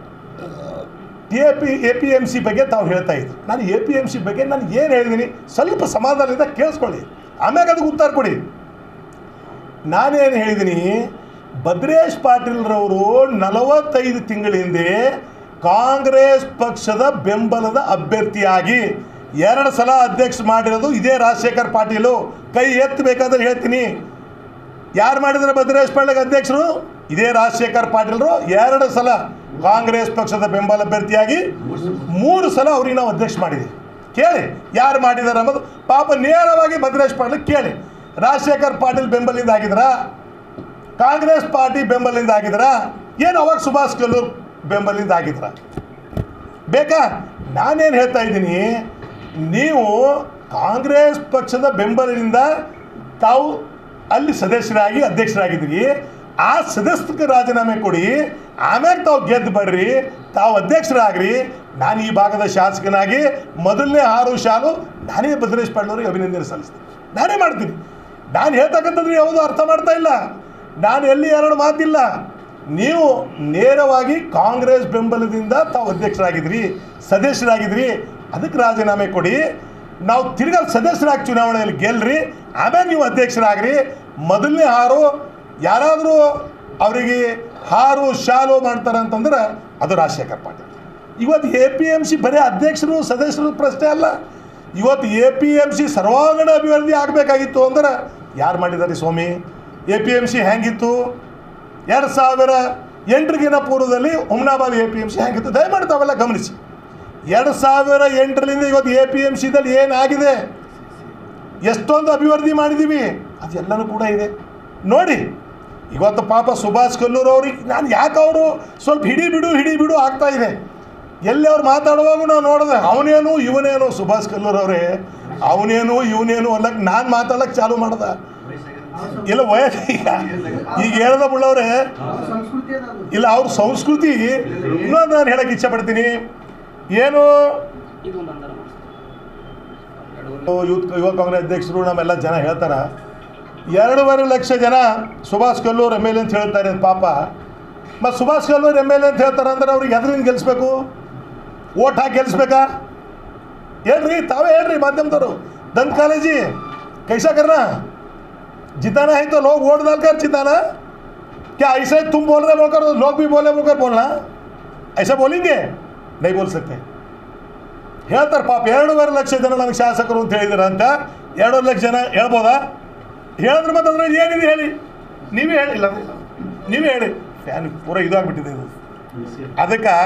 S2: A P A P M C ಬಗ್ಗೆ ತಾವು ಹೇಳ್ತಾ ಇದ್ರು, ನಾನು ಎ ಪಿ ಎಮ್ ಸಿ ಬಗ್ಗೆ ನಾನು ಏನು ಹೇಳಿದ್ದೀನಿ ಸ್ವಲ್ಪ ಸಮಾಧಾನದಿಂದ ಕೇಳಿಸ್ಕೊಳ್ಳಿ, ಆಮ್ಯಾಗ ಅದಕ್ಕೆ ಉತ್ತರ ಕೊಡಿ. ನಾನೇನು ಹೇಳಿದ್ದೀನಿ, ಭದ್ರೇಶ್ ಪಾಟೀಲ್ರವರು ನಲವತ್ತೈದು ತಿಂಗಳ ಹಿಂದೆ ಕಾಂಗ್ರೆಸ್ ಪಕ್ಷದ ಬೆಂಬಲದ ಅಭ್ಯರ್ಥಿಯಾಗಿ ಎರಡು ಸಲ ಅಧ್ಯಕ್ಷ ಮಾಡಿರೋದು ಇದೇ ರಾಜಶೇಖರ್ ಪಾಟೀಲು. ಕೈ ಎತ್ತಬೇಕಾದ್ರೆ ಹೇಳ್ತೀನಿ, ಯಾರು ಮಾಡಿದ್ರೆ ಭದ್ರೇಶ್ ಪಾಟೀಲ್ಗೆ ಅಧ್ಯಕ್ಷರು? ಇದೇ ರಾಜಶೇಖರ್ ಪಾಟೀಲ್ರು ಎರಡು ಸಲ ಕಾಂಗ್ರೆಸ್ ಪಕ್ಷದ ಬೆಂಬಲ ಅಭ್ಯರ್ಥಿಯಾಗಿ ಮೂರು ಸಲ ಅವ್ರಿಗೆ ನಾವು ಅಧ್ಯಕ್ಷ ಮಾಡಿದ್ದೀವಿ. ಕೇಳಿ ಯಾರು ಮಾಡಿದ್ದಾರೆ ಅನ್ನೋದು ಪಾಪ ನೇರವಾಗಿ ಭದ್ರೇಶ್ ಪಾಟೀಲ್ ಕೇಳಿ. ರಾಜಶೇಖರ್ ಪಾಟೀಲ್ ಬೆಂಬಲಿಂದ ಆಗಿದ್ರ, ಕಾಂಗ್ರೆಸ್ ಪಾರ್ಟಿ ಬೆಂಬಲಿಂದ ಆಗಿದ್ರ, ಏನು ಅವಾಗ ಸುಭಾಷ್ ಕಲ್ಲೂರ್ ಬೆಂಬಲಿಂದ ಆಗಿದ್ರ? ಬೇಕಾ? ನಾನೇನು ಹೇಳ್ತಾ ಇದ್ದೀನಿ, ನೀವು ಕಾಂಗ್ರೆಸ್ ಪಕ್ಷದ ಬೆಂಬಲದಿಂದ ತಾವು ಅಲ್ಲಿ ಸದಸ್ಯರಾಗಿ ಅಧ್ಯಕ್ಷರಾಗಿದ್ದೀರಿ, ಆ ಸದಸ್ಯಕ್ಕೆ ರಾಜೀನಾಮೆ ಕೊಡಿ, ಆಮ್ಯಾಗ ತಾವು ಗೆದ್ದು ಬರ್ರಿ, ತಾವು ಅಧ್ಯಕ್ಷರಾಗ್ರಿ. ನಾನು ಈ ಭಾಗದ ಶಾಸಕನಾಗಿ ಮೊದಲನೇ ಆರು ಶಾಲು ನಾನೇ ಭದ್ರೇಶ್ ಪಾಟೀಲ್ರಿಗೆ ಅಭಿನಂದನೆ ಸಲ್ಲಿಸ್ತೀನಿ, ನಾನೇ ಮಾಡ್ತೀನಿ. ನಾನು ಹೇಳ್ತಕ್ಕಂಥದ್ದು ಯಾವುದು ಅರ್ಥ ಮಾಡ್ತಾ ಇಲ್ಲ, ನಾನು ಎಲ್ಲಿ ಎರಡು ಮಾತಿಲ್ಲ. ನೀವು ನೇರವಾಗಿ ಕಾಂಗ್ರೆಸ್ ಬೆಂಬಲದಿಂದ ತಾವು ಅಧ್ಯಕ್ಷರಾಗಿದ್ರಿ, ಸದಸ್ಯರಾಗಿದ್ರಿ, ಅದಕ್ಕೆ ರಾಜೀನಾಮೆ ಕೊಡಿ. ನಾವು ತಿರ್ಗಾ ಸದಸ್ಯರಾಗಿ ಚುನಾವಣೆಯಲ್ಲಿ ಗೆಲ್ರಿ, ಆಮೇಲೆ ನೀವು ಅಧ್ಯಕ್ಷರಾಗ್ರಿ. ಮೊದಲನೇ ಹಾರು ಯಾರಾದರೂ ಅವರಿಗೆ ಹಾರು ಶಾಲು ಮಾಡ್ತಾರೆ ಅಂತಂದ್ರೆ ಅದು ರಾಜಶೇಖರ್ ಪಾಟೀಲ್. ಇವತ್ತು ಎ ಪಿ ಎಮ್ ಸಿ ಬರೀ ಅಧ್ಯಕ್ಷರು ಸದಸ್ಯರು ಪ್ರಶ್ನೆ ಅಲ್ಲ, ಇವತ್ತು ಎ ಪಿ ಎಮ್ ಸಿ ಸರ್ವಾಂಗೀಣ ಅಭಿವೃದ್ಧಿ ಆಗಬೇಕಾಗಿತ್ತು ಅಂದ್ರೆ ಯಾರು ಮಾಡಿದ್ದಾರೆ ಸ್ವಾಮಿ? ಎ ಪಿ ಎಮ್ ಸಿ ಹೆಂಗಿತ್ತು? ಎರಡು ಸಾವಿರ ಎಂಟರಿಗಿನ ಪೂರ್ವದಲ್ಲಿ Humnabad A P M C ಹೇಗಿತ್ತು ದಯಮಾಡಿ ತಾವೆಲ್ಲ ಗಮನಿಸಿ. ಎರಡು ಸಾವಿರ ಎಂಟರಿಂದ ಇವತ್ತು ಎ ಪಿ ಎಮ್ ಸಿದಲ್ಲಿ ಏನಾಗಿದೆ, ಎಷ್ಟೊಂದು ಅಭಿವೃದ್ಧಿ ಮಾಡಿದ್ದೀವಿ, ಅದೆಲ್ಲನೂ ಕೂಡ ಇದೆ ನೋಡಿ. ಇವತ್ತು ಪಾಪ ಸುಭಾಷ್ ಕಲ್ಲೂರು ಅವ್ರಿಗೆ ನಾನು ಯಾಕೆ ಅವರು ಸ್ವಲ್ಪ ಹಿಡಿ ಬಿಡು ಹಿಡಿ ಬಿಡು ಆಗ್ತಾ ಇದೆ. ಎಲ್ಲಿ ಅವ್ರು ಮಾತಾಡುವಾಗ ನಾವು ನೋಡಿದೆ ಅವನೇನು ಇವನೇನು ಸುಭಾಷ್ ಕಲ್ಲೂರು ಅವರೇ ಅವನೇನು ಇವನೇನು ಅಲ್ಲಕ್ಕೆ ನಾನು ಮಾತಾಡೋಕ್ಕೆ ಚಾಲು ಮಾಡ್ದೆ. ಇಲ್ಲ ವಯಸ್ಸು ಈಗ ಈಗ ಹೇಳ್ದ ಬಿಡವ್ರೆ ಇಲ್ಲ ಅವ್ರ ಸಂಸ್ಕೃತಿ. ಇನ್ನೊಂದು ನಾನು ಹೇಳಕ್ಕೆ ಇಚ್ಛೆಪಡ್ತೀನಿ, ಏನು ಯೂತ್ ಯುವ ಕಾಂಗ್ರೆಸ್ ಅಧ್ಯಕ್ಷರು ನಮ್ಮೆಲ್ಲ ಜನ ಹೇಳ್ತಾರೆ ಎರಡೂವರೆ ಲಕ್ಷ ಜನ Subhash Kallur M L A ಅಂತ ಹೇಳ್ತಾರೆ ಪಾಪ. ಮತ್ತು Subhash Kallur M L A ಅಂತ ಹೇಳ್ತಾರೆ ಅಂದ್ರೆ ಅವ್ರಿಗೆ ಎದರಿಂದ ಗೆಲ್ಲಿಸ್ಬೇಕು, ಓಟ್ ಹಾಕಿ ಗೆಲ್ಲಿಸ್ಬೇಕಾ? ಹೇಳ್ರಿ ತಾವೇ ಹೇಳ್ರಿ ಮಾಧ್ಯಮದವರು. ದಂತ ಕಾಲೇಜಿ कैसा करना, जिताना है तो लोग वोट डालकर जिताना, क्या ऐसे तुम बोल रहे बोलकर लोग भी बोले बोलकर बोलना, ऐसा बोलेंगे? नहीं बोल सकते. ಹೇಳ್ತಾರೆ ಪಾಪ ಎರಡೂವರೆ ಲಕ್ಷ ಜನ ನನಗೆ ಶಾಸಕರು ಅಂತ ಹೇಳಿದಾರ ಅಂತ. ಎರಡೂವರೆ ಲಕ್ಷ ಜನ ಹೇಳ್ಬೋದಾ? ಹೇಳಿದ್ರೆ ಮತ್ತೆ ಅದ್ರಲ್ಲಿ ಏನಿದೆ ಹೇಳಿ, ನೀವೇ ಹೇಳಿ. ಇಲ್ಲ ನೀವೇ ಹೇಳಿ, ಫ್ಯಾನ್ ಪೂರ ಇದಾಗ್ಬಿಟ್ಟಿದೆ ಇದು. ಅದಕ್ಕೆ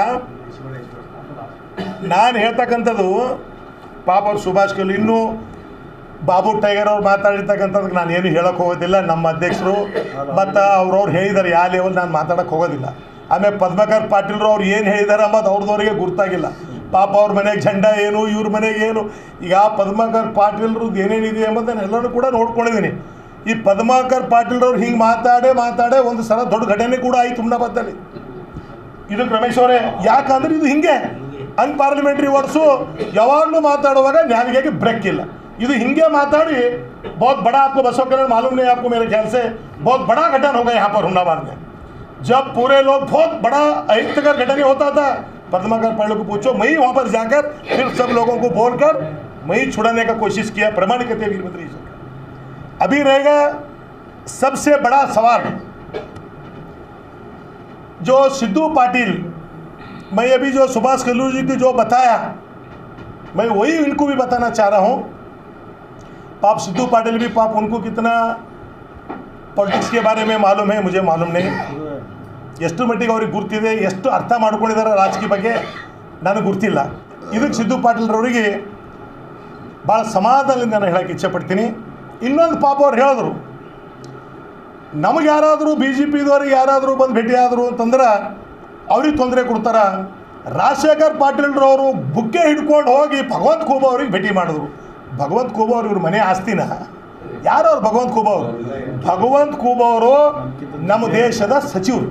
S2: ನಾನು ಹೇಳ್ತಕ್ಕಂಥದ್ದು ಪಾಪ ಅವ್ರು ಸುಭಾಷ್ ಕಲ್ಲೂರು ಇನ್ನೂ ಬಾಬು ಟೈಗರ್ ಅವ್ರು ಮಾತಾಡಿರ್ತಕ್ಕಂಥದ್ದಕ್ಕೆ ನಾನು ಏನು ಹೇಳೋಕ್ಕೆ ಹೋಗೋದಿಲ್ಲ. ನಮ್ಮ ಅಧ್ಯಕ್ಷರು ಮತ್ತು ಅವ್ರವ್ರು ಹೇಳಿದ್ದಾರೆ ಯಾವ ಲೆವೆಲ್ ನಾನು ಮಾತಾಡೋಕ್ಕೆ ಹೋಗೋದಿಲ್ಲ. ಆಮೇಲೆ ಪದ್ಮಕರ್ ಪಾಟೀಲ್ರು ಅವ್ರು ಏನು ಹೇಳಿದ್ದಾರೆ ಅಂಬದು ಅವ್ರದವ್ರಿಗೆ ಗುರ್ತಾಗಿಲ್ಲ. ಪಾಪ ಅವ್ರ ಮನೆಗೆ ಝಂಡ ಏನು, ಇವ್ರ ಮನೆಗೆ ಏನು. ಈಗ ಪದ್ಮಕರ್ ಪಾಟೀಲ್ರದ್ದು ಏನೇನಿದೆ ಎಂಬುದನ್ನು ಎಲ್ಲರೂ ಕೂಡ ನೋಡ್ಕೊಂಡಿದ್ದೀನಿ. ಈ ಪದ್ಮಾಕರ್ ಪಾಟೀಲ್ರವ್ರು ಹಿಂಗೆ ಮಾತಾಡೇ ಮಾತಾಡೇ ಒಂದು ಸಲ ದೊಡ್ಡ ಘಟನೆ ಕೂಡ ಆಯಿತು ಹುಮ್ನಾಬಾದಲ್ಲಿ. ಇದಕ್ಕೆ ರಮೇಶ್ ಅವರೇ ಯಾಕಂದ್ರೆ ಇದು ಹಿಂಗೆ ಅನ್ಪಾರ್ಲಿಮೆಂಟ್ರಿ ವರ್ಡ್ಸು ಯಾವಾಗಲೂ ಮಾತಾಡುವಾಗ ನ್ಯಾಯಿಗೆ ಬ್ರೇಕ್ ಇಲ್ಲ. ಇದು ಹಿಂಗೆ ಮಾತಾಡಿ बहुत बड़ा आपको बसों के मालूम नहीं आपको मेरे ख्याल से बहुत बड़ा घटन होगा यहाँ पर हुमनाबाद में. जब पूरे लोग बहुत बड़ा अहितकर घटन होता था, पद्माकर पाटिल को पूछो, मैं वहाँ पर जाकर फिर सब लोगों को बोलकर मैं छुड़ाने का कोशिश किया. प्रमाणित करते वीरभद्र जी. अभी रहेगा सबसे बड़ा सवाल जो सिद्धू पाटिल, मैं अभी जो सुभाष कल्लूर जी की जो बताया मैं वही इनको भी बताना चाह रहा हूँ. पाप सिद्धू पाटिल भी पाप उनको कितना पॉलिटिक्स के बारे में मालूम है मुझे मालूम नहीं. ಎಷ್ಟು ಮಟ್ಟಿಗೆ ಅವ್ರಿಗೆ ಗುರ್ತಿದೆ, ಎಷ್ಟು ಅರ್ಥ ಮಾಡ್ಕೊಂಡಿದ್ದಾರೆ ರಾಜಕೀಯ ಬಗ್ಗೆ ನನಗೆ ಗುರ್ತಿಲ್ಲ. ಇದಕ್ಕೆ ಸಿದ್ದು ಪಾಟೀಲ್ರವರಿಗೆ ಭಾಳ ಸಮಾಧಾನದಿಂದ ನಾನು ಹೇಳೋಕ್ಕೆ ಇಚ್ಛೆಪಡ್ತೀನಿ. ಇನ್ನೊಂದು ಪಾಪ ಅವ್ರು ಹೇಳಿದ್ರು, ನಮಗೆ ಯಾರಾದರೂ ಬಿ ಜೆ ಪಿದವ್ರಿಗೆ ಯಾರಾದರೂ ಬಂದು ಭೇಟಿ ಆದರು ಅಂತಂದ್ರೆ ಅವ್ರಿಗೆ ತೊಂದರೆ ಕೊಡ್ತಾರೆ. ರಾಜಶೇಖರ್ ಪಾಟೀಲ್ರವರು ಬುಕ್ಕೆ ಹಿಡ್ಕೊಂಡು ಹೋಗಿ ಭಗವಂತ ಖೂಬ ಅವ್ರಿಗೆ ಭೇಟಿ ಮಾಡಿದ್ರು. ಭಗವಂತ ಖೂಬ ಅವ್ರು ಇವ್ರ ಮನೆ ಆಸ್ತಿನ ಯಾರು ಅವ್ರು? ಭಗವಂತ ಖೂಬ ಅವರು ಭಗವಂತ ಖೂಬ ಅವರು ನಮ್ಮ ದೇಶದ ಸಚಿವರು,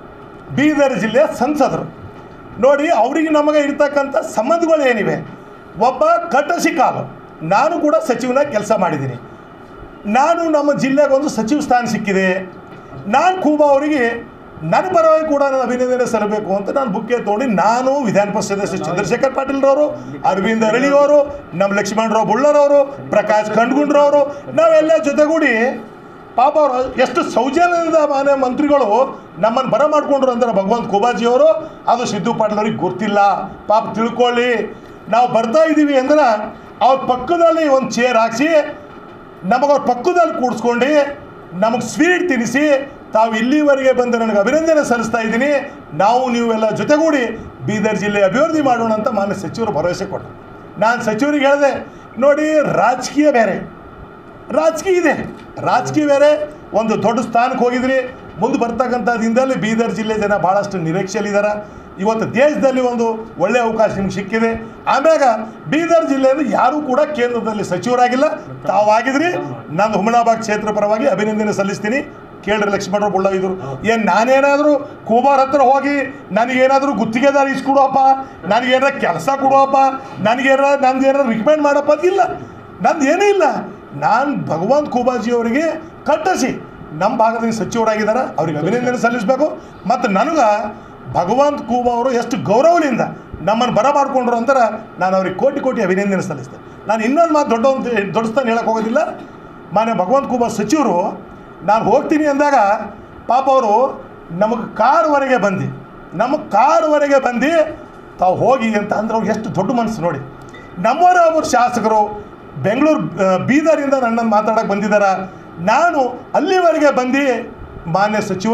S2: ಬೀದರ್ ಜಿಲ್ಲೆಯ ಸಂಸದರು. ನೋಡಿ ಅವರಿಗೆ ನಮಗೆ ಇರ್ತಕ್ಕಂಥ ಸಂಬಂಧಗಳು ಏನಿವೆ. ಒಬ್ಬ ಕಟಸಿ ಕಾಲು ನಾನು ಕೂಡ ಸಚಿವನ ಕೆಲಸ ಮಾಡಿದ್ದೀನಿ. ನಾನು ನಮ್ಮ ಜಿಲ್ಲೆಗೆ ಒಂದು ಸಚಿವ ಸ್ಥಾನ ಸಿಕ್ಕಿದೆ. ನಾನು ಖೂಬ ಅವರಿಗೆ ನನ್ನ ಪರವಾಗಿ ಕೂಡ ನಾನು ಅಭಿನಂದನೆ ಸಲ್ಲಬೇಕು ಅಂತ ನಾನು ಬುಕ್ಕೆ ತೊಗೊಂಡು ನಾನು ವಿಧಾನ ಪರಿಷತ್ ಸದಸ್ಯ ಚಂದ್ರಶೇಖರ್ ಪಾಟೀಲ್ರವರು, ಅರವಿಂದ್ ಅರಳಿಯವರು, ನಮ್ಮ ಲಕ್ಷ್ಮಣರಾವ್ ಬುಳ್ಳರವರು, ಪ್ರಕಾಶ್ ಖಂಡ್ಗುಂಡ್ರವರು ನಾವೆಲ್ಲ ಜೊತೆಗೂಡಿ ಪಾಪ ಅವರು ಎಷ್ಟು ಸೌಜನ್ಯದ ಮಾನ್ಯ ಮಂತ್ರಿಗಳು ನಮ್ಮನ್ನು ಬರ ಮಾಡಿಕೊಂಡ್ರು ಅಂದ್ರೆ ಭಗವಂತ ಖೂಬಾಜಿಯವರು, ಅದು ಸಿದ್ದು ಪಾಟೀಲ್ ಅವ್ರಿಗೆ ಗೊತ್ತಿಲ್ಲ. ಪಾಪ ತಿಳ್ಕೊಳ್ಳಿ, ನಾವು ಬರ್ತಾ ಇದ್ದೀವಿ ಅಂದ್ರೆ ಅವ್ರ ಪಕ್ಕದಲ್ಲಿ ಒಂದು ಚೇರ್ ಹಾಕಿಸಿ ನಮಗೆ ಅವ್ರ ಪಕ್ಕದಲ್ಲಿ ಕೂಡಿಸ್ಕೊಂಡು ನಮಗೆ ಸ್ವೀಟ್ ತಿನ್ನಿಸಿ ತಾವು ಇಲ್ಲಿವರೆಗೆ ಬಂದು ನನಗೆ ಅಭಿನಂದನೆ ಸಲ್ಲಿಸ್ತಾ ಇದ್ದೀನಿ, ನಾವು ನೀವೆಲ್ಲ ಜೊತೆಗೂಡಿ ಬೀದರ್ ಜಿಲ್ಲೆ ಅಭಿವೃದ್ಧಿ ಮಾಡೋಣ ಅಂತ ಮಾನ್ಯ ಸಚಿವರು ಭರವಸೆ ಕೊಟ್ಟರು. ನಾನು ಸಚಿವರಿಗೆ ಹೇಳಿದೆ, ನೋಡಿ ರಾಜಕೀಯ ಬೇರೆ ರಾಜಕೀಯ ಇದೆ, ರಾಜಕೀಯ ಬೇರೆ. ಒಂದು ದೊಡ್ಡ ಸ್ಥಾನಕ್ಕೆ ಹೋಗಿದ್ರಿ, ಮುಂದೆ ಬರ್ತಕ್ಕಂಥ ದಿನದಲ್ಲಿ ಬೀದರ್ ಜಿಲ್ಲೆ ಜನ ಭಾಳಷ್ಟು ನಿರೀಕ್ಷೆಯಲ್ಲಿದ್ದಾರೆ. ಇವತ್ತು ದೇಶದಲ್ಲಿ ಒಂದು ಒಳ್ಳೆಯ ಅವಕಾಶ ನಿಮ್ಗೆ ಸಿಕ್ಕಿದೆ. ಆಮ್ಯಾಗ ಬೀದರ್ ಜಿಲ್ಲೆಯಲ್ಲಿ ಯಾರೂ ಕೂಡ ಕೇಂದ್ರದಲ್ಲಿ ಸಚಿವರಾಗಿಲ್ಲ, ತಾವಾಗಿದ್ರಿ. ನಾನು ಹುಮನಾಬಾದ್ ಕ್ಷೇತ್ರ ಪರವಾಗಿ ಅಭಿನಂದನೆ ಸಲ್ಲಿಸ್ತೀನಿ. ಕೇಳ್ರಿ ಲಕ್ಷ್ಮಣರು ಬುಳ್ಳವಿದ್ರು, ಏನು ನಾನೇನಾದರೂ ಕೂಬಾರ್ ಹತ್ರ ಹೋಗಿ ನನಗೇನಾದರೂ ಗುತ್ತಿಗೆದಾರ ಇಸ್ಕೊಡುವಪ್ಪ, ನನಗೇನಾರ ಕೆಲಸ ಕೊಡುವಪ್ಪ, ನನಗೇನಾರ ನಂದು ಏನಾರು ರಿಕಮೆಂಡ್ ಮಾಡಪ್ಪ ಇಲ್ಲ, ನಂದು ಏನೂ ಇಲ್ಲ. ನಾನು ಭಗವಂತ ಖೂಬಾಜಿಯವರಿಗೆ ಕಟ್ಟಿಸಿ ನಮ್ಮ ಭಾಗದಲ್ಲಿ ಸಚಿವರಾಗಿದ್ದಾರೆ, ಅವ್ರಿಗೆ ಅಭಿನಂದನೆ ಸಲ್ಲಿಸಬೇಕು. ಮತ್ತು ನನಗೆ ಭಗವಂತ ಖೂಬ ಅವರು ಎಷ್ಟು ಗೌರವದಿಂದ ನಮ್ಮನ್ನು ಬರ ಮಾಡಿಕೊಂಡ್ರು ಅಂದ್ರೆ ನಾನು ಅವ್ರಿಗೆ ಕೋಟಿ ಕೋಟಿ ಅಭಿನಂದನೆ ಸಲ್ಲಿಸ್ತೇನೆ. ನಾನು ಇನ್ನೊಂದು ಮಾತು ದೊಡ್ಡ ಒಂದು ದೊಡ್ಡ ಸ್ಥಾನ ಹೇಳಕ್ಕೆ ಹೋಗೋದಿಲ್ಲ. ಮಾನ್ಯ ಭಗವಂತ ಖೂಬ ಸಚಿವರು ನಾನು ಹೋಗ್ತೀನಿ ಅಂದಾಗ ಪಾಪ ಅವರು ನಮಗೆ ಕಾರುವರೆಗೆ ಬಂದು ನಮಗೆ ಕಾರುವರೆಗೆ ಬಂದು ತಾವು ಹೋಗಿ ಅಂತ ಅಂದ್ರೆ ಅವ್ರಿಗೆ ಎಷ್ಟು ದೊಡ್ಡ ಮನಸ್ಸು ನೋಡಿ. ನಮ್ಮವರ ಒಬ್ಬರು ಶಾಸಕರು ಬೆಂಗಳೂರು ಬೀದರಿಂದ ನನ್ನನ್ನು ಮಾತಾಡೋಕ್ಕೆ ಬಂದಿದ್ದಾರೆ. ನಾನು ಅಲ್ಲಿವರೆಗೆ ಬಂದು ಮಾನ್ಯ ಸಚಿವರು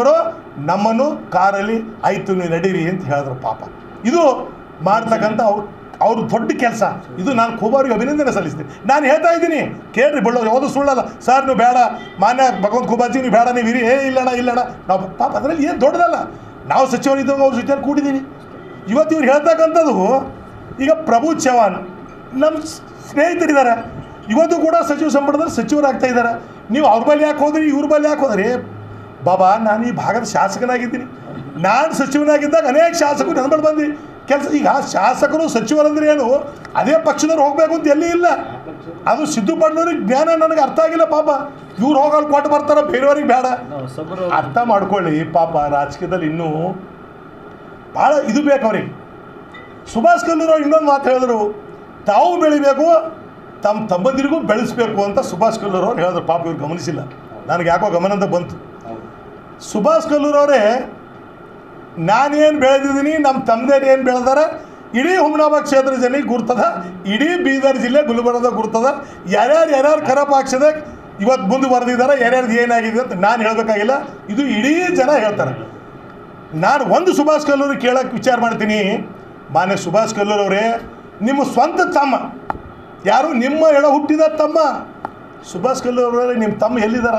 S2: ನಮ್ಮನ್ನು ಕಾರಲ್ಲಿ ಆಯ್ತು ನೀವು ನಡೀರಿ ಅಂತ ಹೇಳಿದ್ರು ಪಾಪ. ಇದು ಮಾಡ್ತಕ್ಕಂಥ ಅವ್ರು ಅವ್ರ ದೊಡ್ಡ ಕೆಲಸ. ಇದು ನಾನು ಖೂಬಾರಿಗೆ ಅಭಿನಂದನೆ ಸಲ್ಲಿಸ್ತೀನಿ. ನಾನು ಹೇಳ್ತಾ ಇದ್ದೀನಿ, ಕೇಳ್ರಿ ಬಳ್ಳೋರು ಯಾವುದು ಸುಳ್ಳಲ್ಲ. ಸರ್ ನೀವು ಬೇಡ, ಮಾನ್ಯ ಭಗವಂತ ಖೂಬಾಜಿ ನೀವು ಬೇಡ, ನೀವು ಇರಿ, ಏ ಇಲ್ಲಣ್ಣ ಇಲ್ಲಣ್ಣ ನಾವು ಪಾಪ ಅದರಲ್ಲಿ ಏನು ದೊಡ್ಡದಲ್ಲ. ನಾವು ಸಚಿವರಿದ್ದಾಗ ಅವ್ರ ಜೊತೆ ಕೂಡಿದ್ದೀವಿ. ಇವತ್ತು ಇವ್ರು ಹೇಳ್ತಕ್ಕಂಥದ್ದು, ಈಗ ಪ್ರಭು ಚವ್ಹಾಣ್ ನಮ್ಮ ಸ್ನೇಹಿತರಿದ್ದಾರೆ, ಇವತ್ತು ಕೂಡ ಸಚಿವ ಸಂಪುಟದಲ್ಲಿ ಸಚಿವರಾಗ್ತಾ ಇದ್ದಾರೆ. ನೀವು ಅವ್ರ ಬಳಿ ಯಾಕೆ ಹೋದ್ರಿ, ಇವ್ರ ಬಳಿ ಯಾಕೆ ಹೋದ್ರಿ? ಬಾಬಾ ನಾನು ಈ ಭಾಗದ ಶಾಸಕನಾಗಿದ್ದೀನಿ. ನಾನು ಸಚಿವನಾಗಿದ್ದಾಗ ಅನೇಕ ಶಾಸಕರು ನನ್ನ ಬಳಿ ಬಂದು ಕೆಲಸ. ಈಗ ಶಾಸಕರು ಸಚಿವರಂದ್ರೆ ಏನು, ಅದೇ ಪಕ್ಷದವ್ರು ಹೋಗಬೇಕು ಅಂತ ಎಲ್ಲಿ ಇಲ್ಲ. ಅದು ಸಿದ್ದು ಪಾಟೀಲ್ರಿಗೆ ಜ್ಞಾನ ನನಗೆ ಅರ್ಥ ಆಗಿಲ್ಲ ಪಾಪ. ಇವ್ರು ಹೋಗಲ್ಲಿ ಕೊಟ್ಟು ಬರ್ತಾರೆ, ಬೇರೆಯವ್ರಿಗೆ ಬೇಡ. ಅರ್ಥ ಮಾಡ್ಕೊಳ್ಳಿ ಪಾಪ. ರಾಜಕೀಯದಲ್ಲಿ ಇನ್ನೂ ಭಾಳ ಇದು ಬೇಕು ಅವ್ರಿಗೆ. ಸುಭಾಷ್ ಕಲ್ಲೂರು ಇನ್ನೊಂದು ಮಾತು ಹೇಳಿದ್ರು, ತಾವು ಬೆಳಿಬೇಕು, ತಮ್ಮ ತಮ್ಮಂದಿರಿಗೂ ಬೆಳೆಸಬೇಕು ಅಂತ ಸುಭಾಷ್ ಕಲ್ಲೂರು ಅವ್ರು ಹೇಳಿದ್ರು. ಪಾಪ ಇವ್ರು ಗಮನಿಸಿಲ್ಲ, ನನಗೆ ಯಾಕೋ ಗಮನ ಅಂತ ಬಂತು. ಸುಭಾಷ್ ಕಲ್ಲೂರು ಅವರೇ, ನಾನೇನು ಬೆಳೆದಿದ್ದೀನಿ, ನಮ್ಮ ತಂದೆಯರು ಏನು ಬೆಳೆದಾರ, ಇಡೀ ಹುಮನಾಬಾದ್ ಕ್ಷೇತ್ರ ಜನಕ್ಕೆ ಗುರ್ತದ, ಇಡೀ ಬೀದರ್ ಜಿಲ್ಲೆ ಗುಲ್ಬರ್ಗದಾಗ ಗುರ್ತದ. ಯಾರ್ಯಾರು ಯಾರ್ಯಾರು ಕರ ಪಕ್ಷದ ಇವತ್ತು ಮುಂದೆ ಬರೆದಿದ್ದಾರೆ, ಯಾರ್ಯಾರ್ದು ಏನಾಗಿದೆ ಅಂತ ನಾನು ಹೇಳಬೇಕಾಗಿಲ್ಲ, ಇದು ಇಡೀ ಜನ ಹೇಳ್ತಾರೆ. ನಾನು ಒಂದು ಸುಭಾಷ್ ಕಲ್ಲೂರು ಕೇಳೋಕ್ಕೆ ವಿಚಾರ ಮಾಡ್ತೀನಿ. ಮಾನ್ಯ ಸುಭಾಷ್ ಕಲ್ಲೂರು ಅವರೇ, ನಿಮ್ಮ ಸ್ವಂತ ತಮ್ಮ ಯಾರು, ನಿಮ್ಮ ಎಡ ಹುಟ್ಟಿದ ತಮ್ಮ ಸುಭಾಷ್ ಕಲ್ಲೂರು ಅವರೇ, ನಿಮ್ಮ ತಮ್ಮ ಎಲ್ಲಿದ್ದಾರ?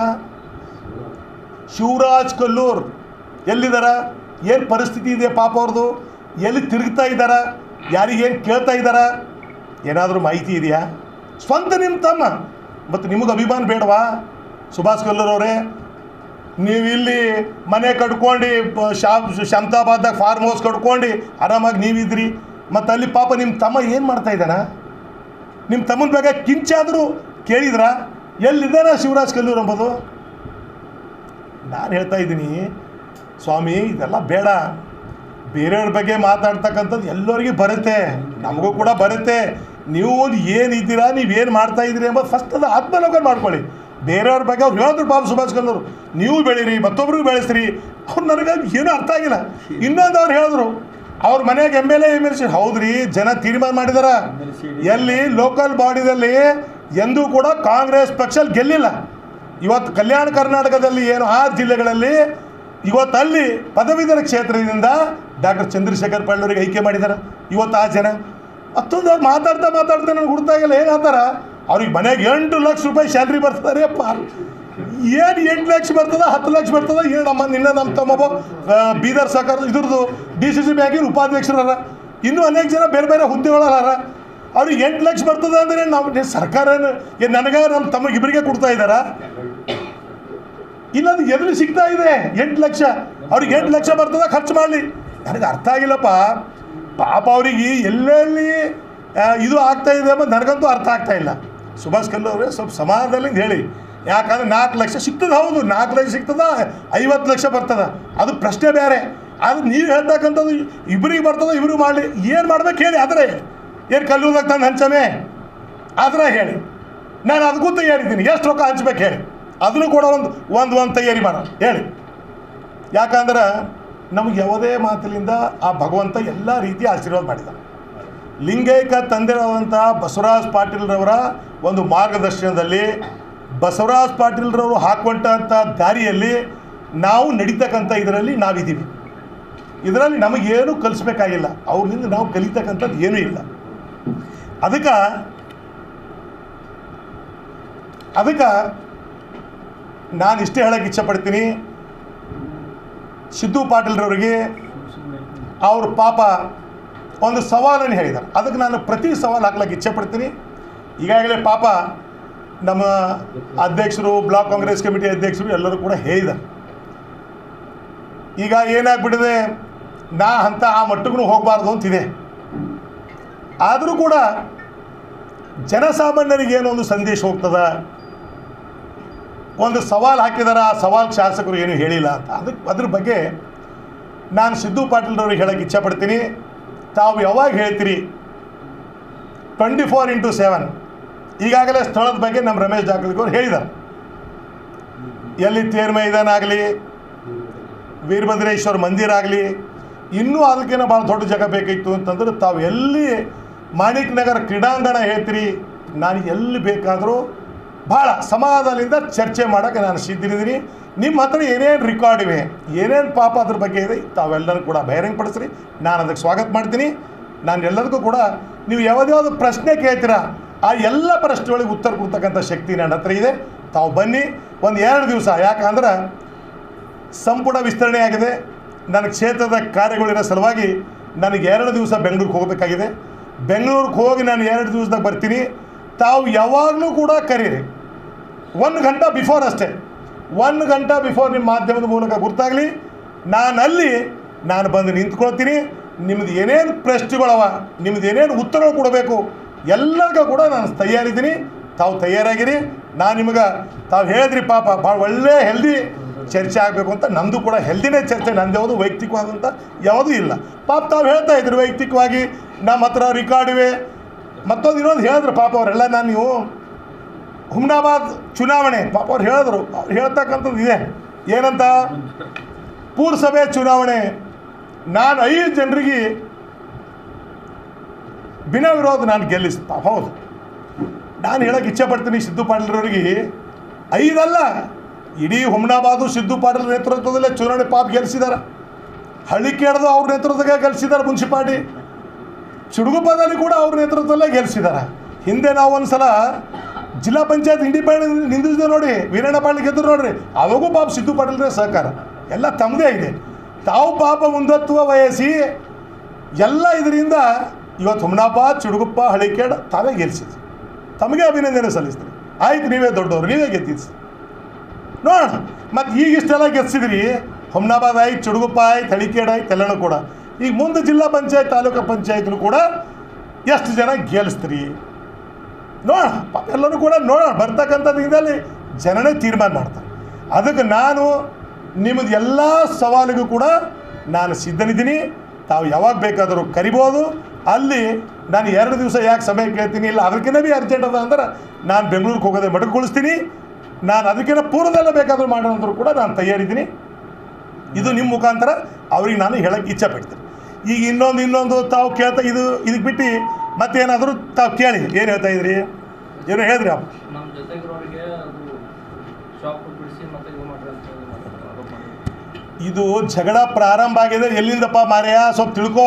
S2: ಶಿವರಾಜ್ ಕಲ್ಲೂರ್ ಎಲ್ಲಿದ್ದಾರ? ಏನು ಪರಿಸ್ಥಿತಿ ಇದೆ ಪಾಪ ಅವ್ರದ್ದು? ಎಲ್ಲಿ ತಿರುಗ್ತಾ ಇದ್ದಾರ? ಯಾರಿಗೇನು ಕೇಳ್ತಾ ಇದ್ದಾರ? ಏನಾದರೂ ಮಾಹಿತಿ ಇದೆಯಾ? ಸ್ವಂತ ನಿಮ್ಮ ತಮ್ಮ, ಮತ್ತು ನಿಮಗೆ ಅಭಿಮಾನ ಬೇಡವಾ? ಸುಭಾಷ್ ಕಲ್ಲೂರು ಅವರೇ, ನೀವು ಇಲ್ಲಿ ಮನೆ ಕಟ್ಕೊಂಡು ಶಾ ಶಾಂತಾಬಾದ್ದಾಗ ಫಾರ್ಮ್ ಹೌಸ್ ಕಟ್ಕೊಂಡು ಆರಾಮಾಗಿ ನೀವಿದ್ರಿ, ಮತ್ತು ಅಲ್ಲಿ ಪಾಪ ನಿಮ್ಮ ತಮ್ಮ ಏನು ಮಾಡ್ತಾ ಇದ್ದಾನ? ನಿಮ್ಮ ತಮ್ಮನ ಬಗ್ಗೆ ಕಿಂಚಾದರೂ ಕೇಳಿದ್ರ? ಎಲ್ಲಿದ್ದಾನ ಶಿವರಾಜ್ ಕಲ್ಲೂರು ಎಂಬುದು? ನಾನು ಹೇಳ್ತಾ ಇದ್ದೀನಿ ಸ್ವಾಮಿ, ಇದೆಲ್ಲ ಬೇಡ. ಬೇರೆಯವ್ರ ಬಗ್ಗೆ ಮಾತಾಡ್ತಕ್ಕಂಥದ್ದು ಎಲ್ಲರಿಗೂ ಬರುತ್ತೆ, ನಮಗೂ ಕೂಡ ಬರುತ್ತೆ. ನೀವು ಏನಿದ್ದೀರಾ, ನೀವೇನು ಮಾಡ್ತಾ ಇದ್ದೀರಿ ಎಂಬುದು ಫಸ್ಟ್ ಅದು ಆತ್ಮಲೋಕನ ಮಾಡ್ಕೊಳ್ಳಿ. ಬೇರೆಯವ್ರ ಬಗ್ಗೆ ಅವ್ರು ಹೇಳಿದ್ರು ಪಾಪ ಸುಭಾಷ್ ಕಲ್ಲೂರು, ನೀವು ಬೆಳೀರಿ, ಮತ್ತೊಬ್ರಿಗೆ ಬೆಳೆಸ್ರಿ. ಅವ್ರು ನನಗೆ ಏನೂ ಅರ್ಥ ಆಗಿಲ್ಲ. ಇನ್ನೊಂದು ಅವ್ರು ಹೇಳಿದ್ರು, ಅವ್ರ ಮನೆಯಾಗ M L A M L C. ಹೌದ್ರಿ, ಜನ ತೀರ್ಮಾನ ಮಾಡಿದಾರ. ಎಲ್ಲಿ ಲೋಕಲ್ ಬಾಡಿದಲ್ಲಿ ಎಂದೂ ಕೂಡ ಕಾಂಗ್ರೆಸ್ ಪಕ್ಷ ಗೆಲ್ಲಿಲ್ಲ. ಇವತ್ತು ಕಲ್ಯಾಣ ಕರ್ನಾಟಕದಲ್ಲಿ ಏನು ಆರು ಜಿಲ್ಲೆಗಳಲ್ಲಿ ಇವತ್ತು ಅಲ್ಲಿ ಪದವೀಧರ ಕ್ಷೇತ್ರದಿಂದ ಡಾಕ್ಟರ್ ಚಂದ್ರಶೇಖರ್ ಪಾಟೀಲ್ರಿಗೆ ಆಯ್ಕೆ ಮಾಡಿದ್ದಾರೆ. ಇವತ್ತು ಆ ಜನ ಮತ್ತೊಂದು ಅವ್ರು ಮಾತಾಡ್ತಾ ಮಾತಾಡ್ತಾ ನನಗೆ ಗುರ್ತಾಗಿಲ್ಲ ಏನು ಹೇಳ್ತಾರ, ಅವ್ರಿಗೆ ಮನೆಗೆ ಎಂಟು ಲಕ್ಷ ರೂಪಾಯಿ ಸ್ಯಾಲ್ರಿ ಬರ್ತದೆ ಅಪ್ಪ. ಏನು ಎಂಟು ಲಕ್ಷ ಬರ್ತದ, ಹತ್ತು ಲಕ್ಷ ಬರ್ತದ? ಏನು ನಮ್ಮ ನಿನ್ನ ನಮ್ಮ ತಮ್ಮೊಬ್ಬ ಬೀದರ್ ಸಹಕಾರ ಇದ್ರದ್ದು ಡಿ ಸಿ ಸಿ ಬ್ಯಾಂಕಿನ ಉಪಾಧ್ಯಕ್ಷರಾರ, ಇನ್ನೂ ಅನೇಕ ಜನ ಬೇರೆ ಬೇರೆ ಹುದ್ದೆಗಳಾರ. ಅವ್ರಿಗೆ ಎಂಟು ಲಕ್ಷ ಬರ್ತದೆ ಅಂದರೆ ನಾವು ಸರ್ಕಾರ ಏನು ನನಗೆ ನಮ್ಮ ತಮಗೆ ಇಬ್ಬರಿಗೆ ಕೊಡ್ತಾ ಇದ್ದಾರಾ? ಇಲ್ಲದು ಎದುರು ಸಿಗ್ತಾ ಇದೆ ಎಂಟು ಲಕ್ಷ. ಅವ್ರಿಗೆ ಎಂಟು ಲಕ್ಷ ಬರ್ತದ, ಖರ್ಚು ಮಾಡಲಿ. ನನಗೆ ಅರ್ಥ ಆಗಿಲ್ಲಪ್ಪ ಪಾಪ. ಅವ್ರಿಗೆ ಎಲ್ಲೆಲ್ಲಿ ಇದು ಆಗ್ತಾ ಇದೆ ಅಂಬದು ನನಗಂತೂ ಅರ್ಥ ಆಗ್ತಾ ಇಲ್ಲ. ಸುಭಾಷ್ ಕಲ್ಲೂರು ಸ್ವಲ್ಪ ಸಮಾಧಾನದಲ್ಲಿ ಹೇಳಿ. ಯಾಕಂದ್ರೆ ನಾಲ್ಕು ಲಕ್ಷ ಸಿಗ್ತದೆ, ಹೌದು ನಾಲ್ಕು ಲಕ್ಷ ಸಿಗ್ತದ, ಐವತ್ತು ಲಕ್ಷ ಬರ್ತದೆ, ಅದು ಪ್ರಶ್ನೆ ಬೇರೆ. ಅದು ನೀವು ಹೇಳ್ತಕ್ಕಂಥದ್ದು ಇಬ್ಬರಿಗೆ ಬರ್ತದೆ, ಇಬ್ಬರು ಮಾಡಲಿ. ಏನು ಮಾಡ್ಬೇಕು ಹೇಳಿ, ಆದರೆ ಏನು ಕಲ್ಲೂರ್ದಾಗ ತಂದು ಹಂಚಮೆ ಆದ್ರೆ ಹೇಳಿ. ನಾನು ಅದಕ್ಕೂ ತಯಾರಿದ್ದೀನಿ, ಎಷ್ಟು ರೊಕ್ಕ ಹಂಚ್ಬೇಕು ಹೇಳಿ, ಅದನ್ನು ಕೂಡ ಒಂದು ಒಂದು ಒಂದು ತಯಾರಿ ಮಾಡೋಣ ಹೇಳಿ. ಯಾಕಂದ್ರೆ ನಮಗೆ ಯಾವುದೇ ಮಾತಿನಿಂದ ಆ ಭಗವಂತ ಎಲ್ಲ ರೀತಿಯ ಆಶೀರ್ವಾದ ಮಾಡಿದ. ಲಿಂಗೈಕ್ಯ ತಂದೆರವಂಥ ಬಸವರಾಜ್ ಪಾಟೀಲ್ರವರ ಒಂದು ಮಾರ್ಗದರ್ಶನದಲ್ಲಿ ಬಸವರಾಜ್ ಪಾಟೀಲ್ರವರು ಹಾಕೊಂಡಂಥ ದಾರಿಯಲ್ಲಿ ನಾವು ನಡೀತಕ್ಕಂಥ ಇದರಲ್ಲಿ ನಾವಿದ್ದೀವಿ. ಇದರಲ್ಲಿ ನಮಗೇನು ಕಲಿಸ್ಬೇಕಾಗಿಲ್ಲ, ಅವ್ರಿಂದ ನಾವು ಕಲಿತಕ್ಕಂಥದ್ದು ಏನೂ ಇಲ್ಲ. ಅದಕ್ಕೆ ಅದಕ್ಕೆ ನಾನು ಇಷ್ಟೇ ಹೇಳೋಕ್ಕೆ ಇಚ್ಛಪಡ್ತೀನಿ, ಸಿದ್ದು ಪಾಟೀಲ್ರವ್ರಿಗೆ ಅವ್ರ ಪಾಪ ಒಂದು ಸವಾಲನ್ನು ಹೇಳಿದ್ದಾರೆ. ಅದಕ್ಕೆ ನಾನು ಪ್ರತಿ ಸವಾಲು ಹಾಕ್ಲಿಕ್ಕೆ ಇಚ್ಛಪಡ್ತೀನಿ. ಈಗಾಗಲೇ ಪಾಪ ನಮ್ಮ ಅಧ್ಯಕ್ಷರು, ಬ್ಲಾಕ್ ಕಾಂಗ್ರೆಸ್ ಕಮಿಟಿ ಅಧ್ಯಕ್ಷರು ಎಲ್ಲರೂ ಕೂಡ ಹೇಳಿದ್ದಾರೆ. ಈಗ ಏನಾಗ್ಬಿಟ್ಟಿದೆ, ನಾ ಅಂತ ಆ ಮಟ್ಟಕ್ಕೂ ಹೋಗಬಾರ್ದು ಅಂತಿದೆ. ಆದರೂ ಕೂಡ ಜನಸಾಮಾನ್ಯರಿಗೆ ಏನೋ ಒಂದು ಸಂದೇಶ ಹೋಗ್ತದ, ಒಂದು ಸವಾಲು ಹಾಕಿದಾರೆ, ಆ ಸವಾಲು ಶಾಸಕರು ಏನೂ ಹೇಳಿಲ್ಲ ಅಂತ. ಅದಕ್ಕೆ ಅದ್ರ ಬಗ್ಗೆ ನಾನು ಸಿದ್ದು ಪಾಟೀಲ್ರವ್ರಿಗೆ ಹೇಳೋಕ್ಕೆ ಇಚ್ಛಪಡ್ತೀನಿ. ತಾವು ಯಾವಾಗ ಹೇಳ್ತೀರಿ ಟ್ವೆಂಟಿ ಫೋರ್ ಇಂಟು ಸೆವೆನ್ ಈಗಾಗಲೇ ಸ್ಥಳದ ಬಗ್ಗೆ ನಮ್ಮ ರಮೇಶ್ ಜಾರಕಿಹೊಳಿ ಅವರು ಹೇಳಿದ್ದಾರೆ. ಎಲ್ಲಿ ತೇರ್ ಮೈದಾನ ಆಗಲಿ, ವೀರಭದ್ರೇಶ್ವರ ಮಂದಿರ ಆಗಲಿ, ಇನ್ನೂ ಅದಕ್ಕೇನೋ ಭಾಳ ದೊಡ್ಡ ಜಾಗ ಬೇಕಾಯಿತು ಅಂತಂದ್ರೆ ತಾವು ಎಲ್ಲಿ ಮಾಣಿಕ್ ನಗರ ಕ್ರೀಡಾಂಗಣ ಹೇಳ್ತೀರಿ, ನಾನು ಎಲ್ಲಿ ಬೇಕಾದರೂ ಭಾಳ ಸಮಾಧಾನದಿಂದ ಚರ್ಚೆ ಮಾಡೋಕ್ಕೆ ನಾನು ಸಿದ್ಧನಿದ್ದೀನಿ. ನಿಮ್ಮ ಹತ್ರ ಏನೇನು ರೆಕಾರ್ಡ್ ಇವೆ, ಏನೇನು ಪಾಪ ಅದ್ರ ಬಗ್ಗೆ ಇದೆ ತಾವೆಲ್ಲರೂ ಕೂಡ ಬಹಿರಂಗಪಡಿಸ್ರಿ. ನಾನು ಅದಕ್ಕೆ ಸ್ವಾಗತ ಮಾಡ್ತೀನಿ. ನಾನು ಎಲ್ಲದಕ್ಕೂ ಕೂಡ ನೀವು ಯಾವುದ್ಯಾವುದು ಪ್ರಶ್ನೆ ಕೇಳ್ತೀರಾ ಆ ಎಲ್ಲ ಪ್ರಶ್ನೆಗಳಿಗೆ ಉತ್ತರ ಕೊಡ್ತಕ್ಕಂಥ ಶಕ್ತಿ ನನ್ನ ಹತ್ರ ಇದೆ. ತಾವು ಬನ್ನಿ ಒಂದು ಎರಡು ದಿವಸ, ಯಾಕಂದ್ರೆ ಸಂಪುಟ ವಿಸ್ತರಣೆ ಆಗಿದೆ. ನನ್ನ ಕ್ಷೇತ್ರದ ಕಾರ್ಯಗಳಿರೋ ಸಲುವಾಗಿ ನನಗೆ ಎರಡು ದಿವಸ ಬೆಂಗಳೂರಿಗೆ ಹೋಗಬೇಕಾಗಿದೆ. ಬೆಂಗಳೂರಿಗೆ ಹೋಗಿ ನಾನು ಎರಡು ದಿವಸದಾಗ ಬರ್ತೀನಿ. ತಾವು ಯಾವಾಗಲೂ ಕೂಡ ಕರೀರಿ, ಒಂದು ಗಂಟೆ ಬಿಫೋರ್ ಅಷ್ಟೇ, ಒಂದು ಗಂಟೆ ಬಿಫೋರ್ ನಿಮ್ಮ ಮಾಧ್ಯಮದ ಮೂಲಕ ಗೊತ್ತಾಗಲಿ. ನಾನು ಅಲ್ಲಿ ನಾನು ಬಂದು ನಿಂತ್ಕೊಳ್ತೀನಿ. ನಿಮ್ಮದು ಏನೇನು ಪ್ರಶ್ನೆಗಳವ, ನಿಮ್ಮದು ಏನೇನು ಉತ್ತರಗಳು ಕೊಡಬೇಕು ಎಲ್ಲರಿಗೂ ಕೂಡ ನಾನು ತಯಾರಿದ್ದೀನಿ. ತಾವು ತಯಾರಾಗಿರಿ. ನಾನು ನಿಮಗೆ ತಾವು ಹೇಳಿದ್ರಿ ಪಾಪ ಭಾಳ ಒಳ್ಳೆ ಹೆಲ್ದಿ ಚರ್ಚೆ ಆಗಬೇಕು ಅಂತ. ನಮ್ಮದು ಕೂಡ ಹೆಲ್ದಿನೇ ಚರ್ಚೆ, ನಂದು ಯಾವುದು ವೈಯಕ್ತಿಕವಾದಂಥ ಯಾವುದೂ ಇಲ್ಲ. ಪಾಪ ತಾವು ಹೇಳ್ತಾ ಇದ್ರಿ ವೈಯಕ್ತಿಕವಾಗಿ ನಮ್ಮ ಹತ್ರ ರೆಕಾರ್ಡ್ ಇವೆ. ಮತ್ತೊಂದು ಇನ್ನೊಂದು ಹೇಳಿದ್ರು ಪಾಪ ಅವರೆಲ್ಲ. ನಾನು ನೀವು ಹುಮ್ನಾಬಾದ್ ಚುನಾವಣೆ ಪಾಪ ಅವ್ರು ಹೇಳಿದ್ರು, ಅವ್ರು ಹೇಳ್ತಕ್ಕಂಥದ್ದು ಇದೆ ಏನಂತ, ಪುರಸಭೆ ಚುನಾವಣೆ ನಾನು ಐದು ಜನರಿಗೆ ಬಿನ ವಿರೋಧ ನಾನು ಗೆಲ್ಲಿಸ್ ಪಾಪ. ಹೌದು, ನಾನು ಹೇಳೋಕೆ ಇಚ್ಛೆ ಪಡ್ತೀನಿ ಸಿದ್ದು ಪಾಟೀಲ್ರವ್ರಿಗೆ, ಐದಲ್ಲ ಇಡೀ ಹುಮ್ನಾಬಾದು ಸಿದ್ದು ಪಾಟೀಲ್ ನೇತೃತ್ವದಲ್ಲೇ ಚುನಾವಣೆ ಪಾಪ ಗೆಲ್ಲಿಸಿದ್ದಾರೆ. ಹಳ್ಳಿಕೇಡದು ಅವ್ರ ನೇತೃತ್ವದಾಗ ಗೆಲ್ಲಿಸಿದ್ದಾರೆ ಮುನ್ಸಿಪಾಲ್ಟಿ. ಚುಡುಗುಪ್ಪದಲ್ಲಿ ಕೂಡ ಅವ್ರ ನೇತೃತ್ವದಲ್ಲೇ ಗೆಲ್ಲಿಸಿದ್ದಾರೆ. ಹಿಂದೆ ನಾವು ಒಂದು ಸಲ ಜಿಲ್ಲಾ ಪಂಚಾಯತ್ ಇಂಡಿಪೆಂಡೆಂಟ್ ನಿಂದಿಸಿದೆ ನೋಡಿ, ವೀರಣ್ಣ ಪಾಟೀಲ್ ಗೆದ್ದರು ನೋಡ್ರಿ, ಅವಾಗೂ ಪಾಪ ಸಿದ್ದು ಪಾಟೀಲ್ರೇ ಸಹಕಾರ ಎಲ್ಲ ತಮ್ಮದೇ ಇದೆ. ತಾವು ಪಾಪ ಮುಂದತ್ವ ವಹಿಸಿ ಎಲ್ಲ ಇದರಿಂದ ಇವತ್ತು ಹುಮ್ನಾಬಾದ್ ಚುಡುಗುಪ್ಪ ಹಳಿಕೇಡ್ ತಾವೇ ಗೆಲ್ಲಿಸಿದ್ರಿ. ತಮಗೆ ಅಭಿನಂದನೆ ಸಲ್ಲಿಸ್ತೀರಿ. ಆಯ್ತು, ನೀವೇ ದೊಡ್ಡವ್ರು, ನೀವೇ ಗೆದ್ದಿದ್ದು ನೋಡೋಣ. ಮತ್ತು ಈಗ ಇಷ್ಟೆಲ್ಲ ಗೆಲ್ಲಿಸಿದ್ರಿ, ಹುಮ್ನಾಬಾದ್ ಆಯ್ತು, ಚುಡುಗುಪ್ಪ ಆಯ್ತು, ಹಳಿಕೇಡ್ ಆಯ್ತು, ಎಲ್ಲನೂ ಕೂಡ. ಈಗ ಮುಂದೆ ಜಿಲ್ಲಾ ಪಂಚಾಯತ್ ತಾಲೂಕು ಪಂಚಾಯತ್ನು ಕೂಡ ಎಷ್ಟು ಜನ ಗೆಲ್ಲಿಸ್ತೀರಿ ನೋಡೋಣ. ಎಲ್ಲರೂ ಕೂಡ ನೋಡೋಣ. ಬರ್ತಕ್ಕಂಥದ್ದು ಇದರಲ್ಲಿ ಜನನೇ ತೀರ್ಮಾನ ಮಾಡ್ತಾರೆ. ಅದಕ್ಕೆ ನಾನು ನಿಮ್ಮದು ಎಲ್ಲ ಸವಾಲಿಗೂ ಕೂಡ ನಾನು ಸಿದ್ಧನಿದ್ದೀನಿ. ತಾವು ಯಾವಾಗ ಬೇಕಾದರೂ ಕರಿಬೋದು. ಅಲ್ಲಿ ನಾನು ಎರಡು ದಿವಸ ಯಾಕೆ ಸಮಯ ಕೇಳ್ತೀನಿ, ಇಲ್ಲ ಅದಕ್ಕಿಂತ ಭೀ ಅರ್ಜೆಂಟ್ ಅದ ಅಂದ್ರೆ ನಾನು ಬೆಂಗಳೂರಿಗೆ ಹೋಗೋದೇ ಮಡಗೊಳಿಸ್ತೀನಿ. ನಾನು ಅದಕ್ಕಿಂತ ಪೂರ್ವದೆಲ್ಲ ಬೇಕಾದರೂ ಮಾಡೋಂದ್ರೂ ಕೂಡ ನಾನು ತಯಾರಿದ್ದೀನಿ. ಇದು ನಿಮ್ಮ ಮುಖಾಂತರ ಅವ್ರಿಗೆ ನಾನು ಹೇಳೋಕ್ಕೆ ಇಚ್ಛೆ ಪಡ್ತೀನಿ. ಈಗ ಇನ್ನೊಂದು ಇನ್ನೊಂದು ತಾವು ಕೇಳ್ತಾ ಇದು ಇದಕ್ಕೆ ಬಿಟ್ಟು ಮತ್ತೇನಾದರೂ ತಾವು ಕೇಳಿ ಏನು ಹೇಳ್ತಾ ಇದ್ರಿ, ಏನೋ ಹೇಳಿದ್ರಿ ಅಪ್ಪ.
S3: ನಮ್ಮ ಜೊತೆಗಿರೋರಿಗೆ ಅದು ಶಾಪ್ ಬಿಡಿಸಿ ಮತ್ತೆ ಇದು ಮಾಡ್ರಿ ಅಂತ
S2: ಇದು ಜಗಳ ಪ್ರಾರಂಭ ಆಗಿದೆ ಎಲ್ಲಿಂದಪ್ಪ ಮಾರ್ಯ, ಸ್ವಲ್ಪ ತಿಳ್ಕೊ.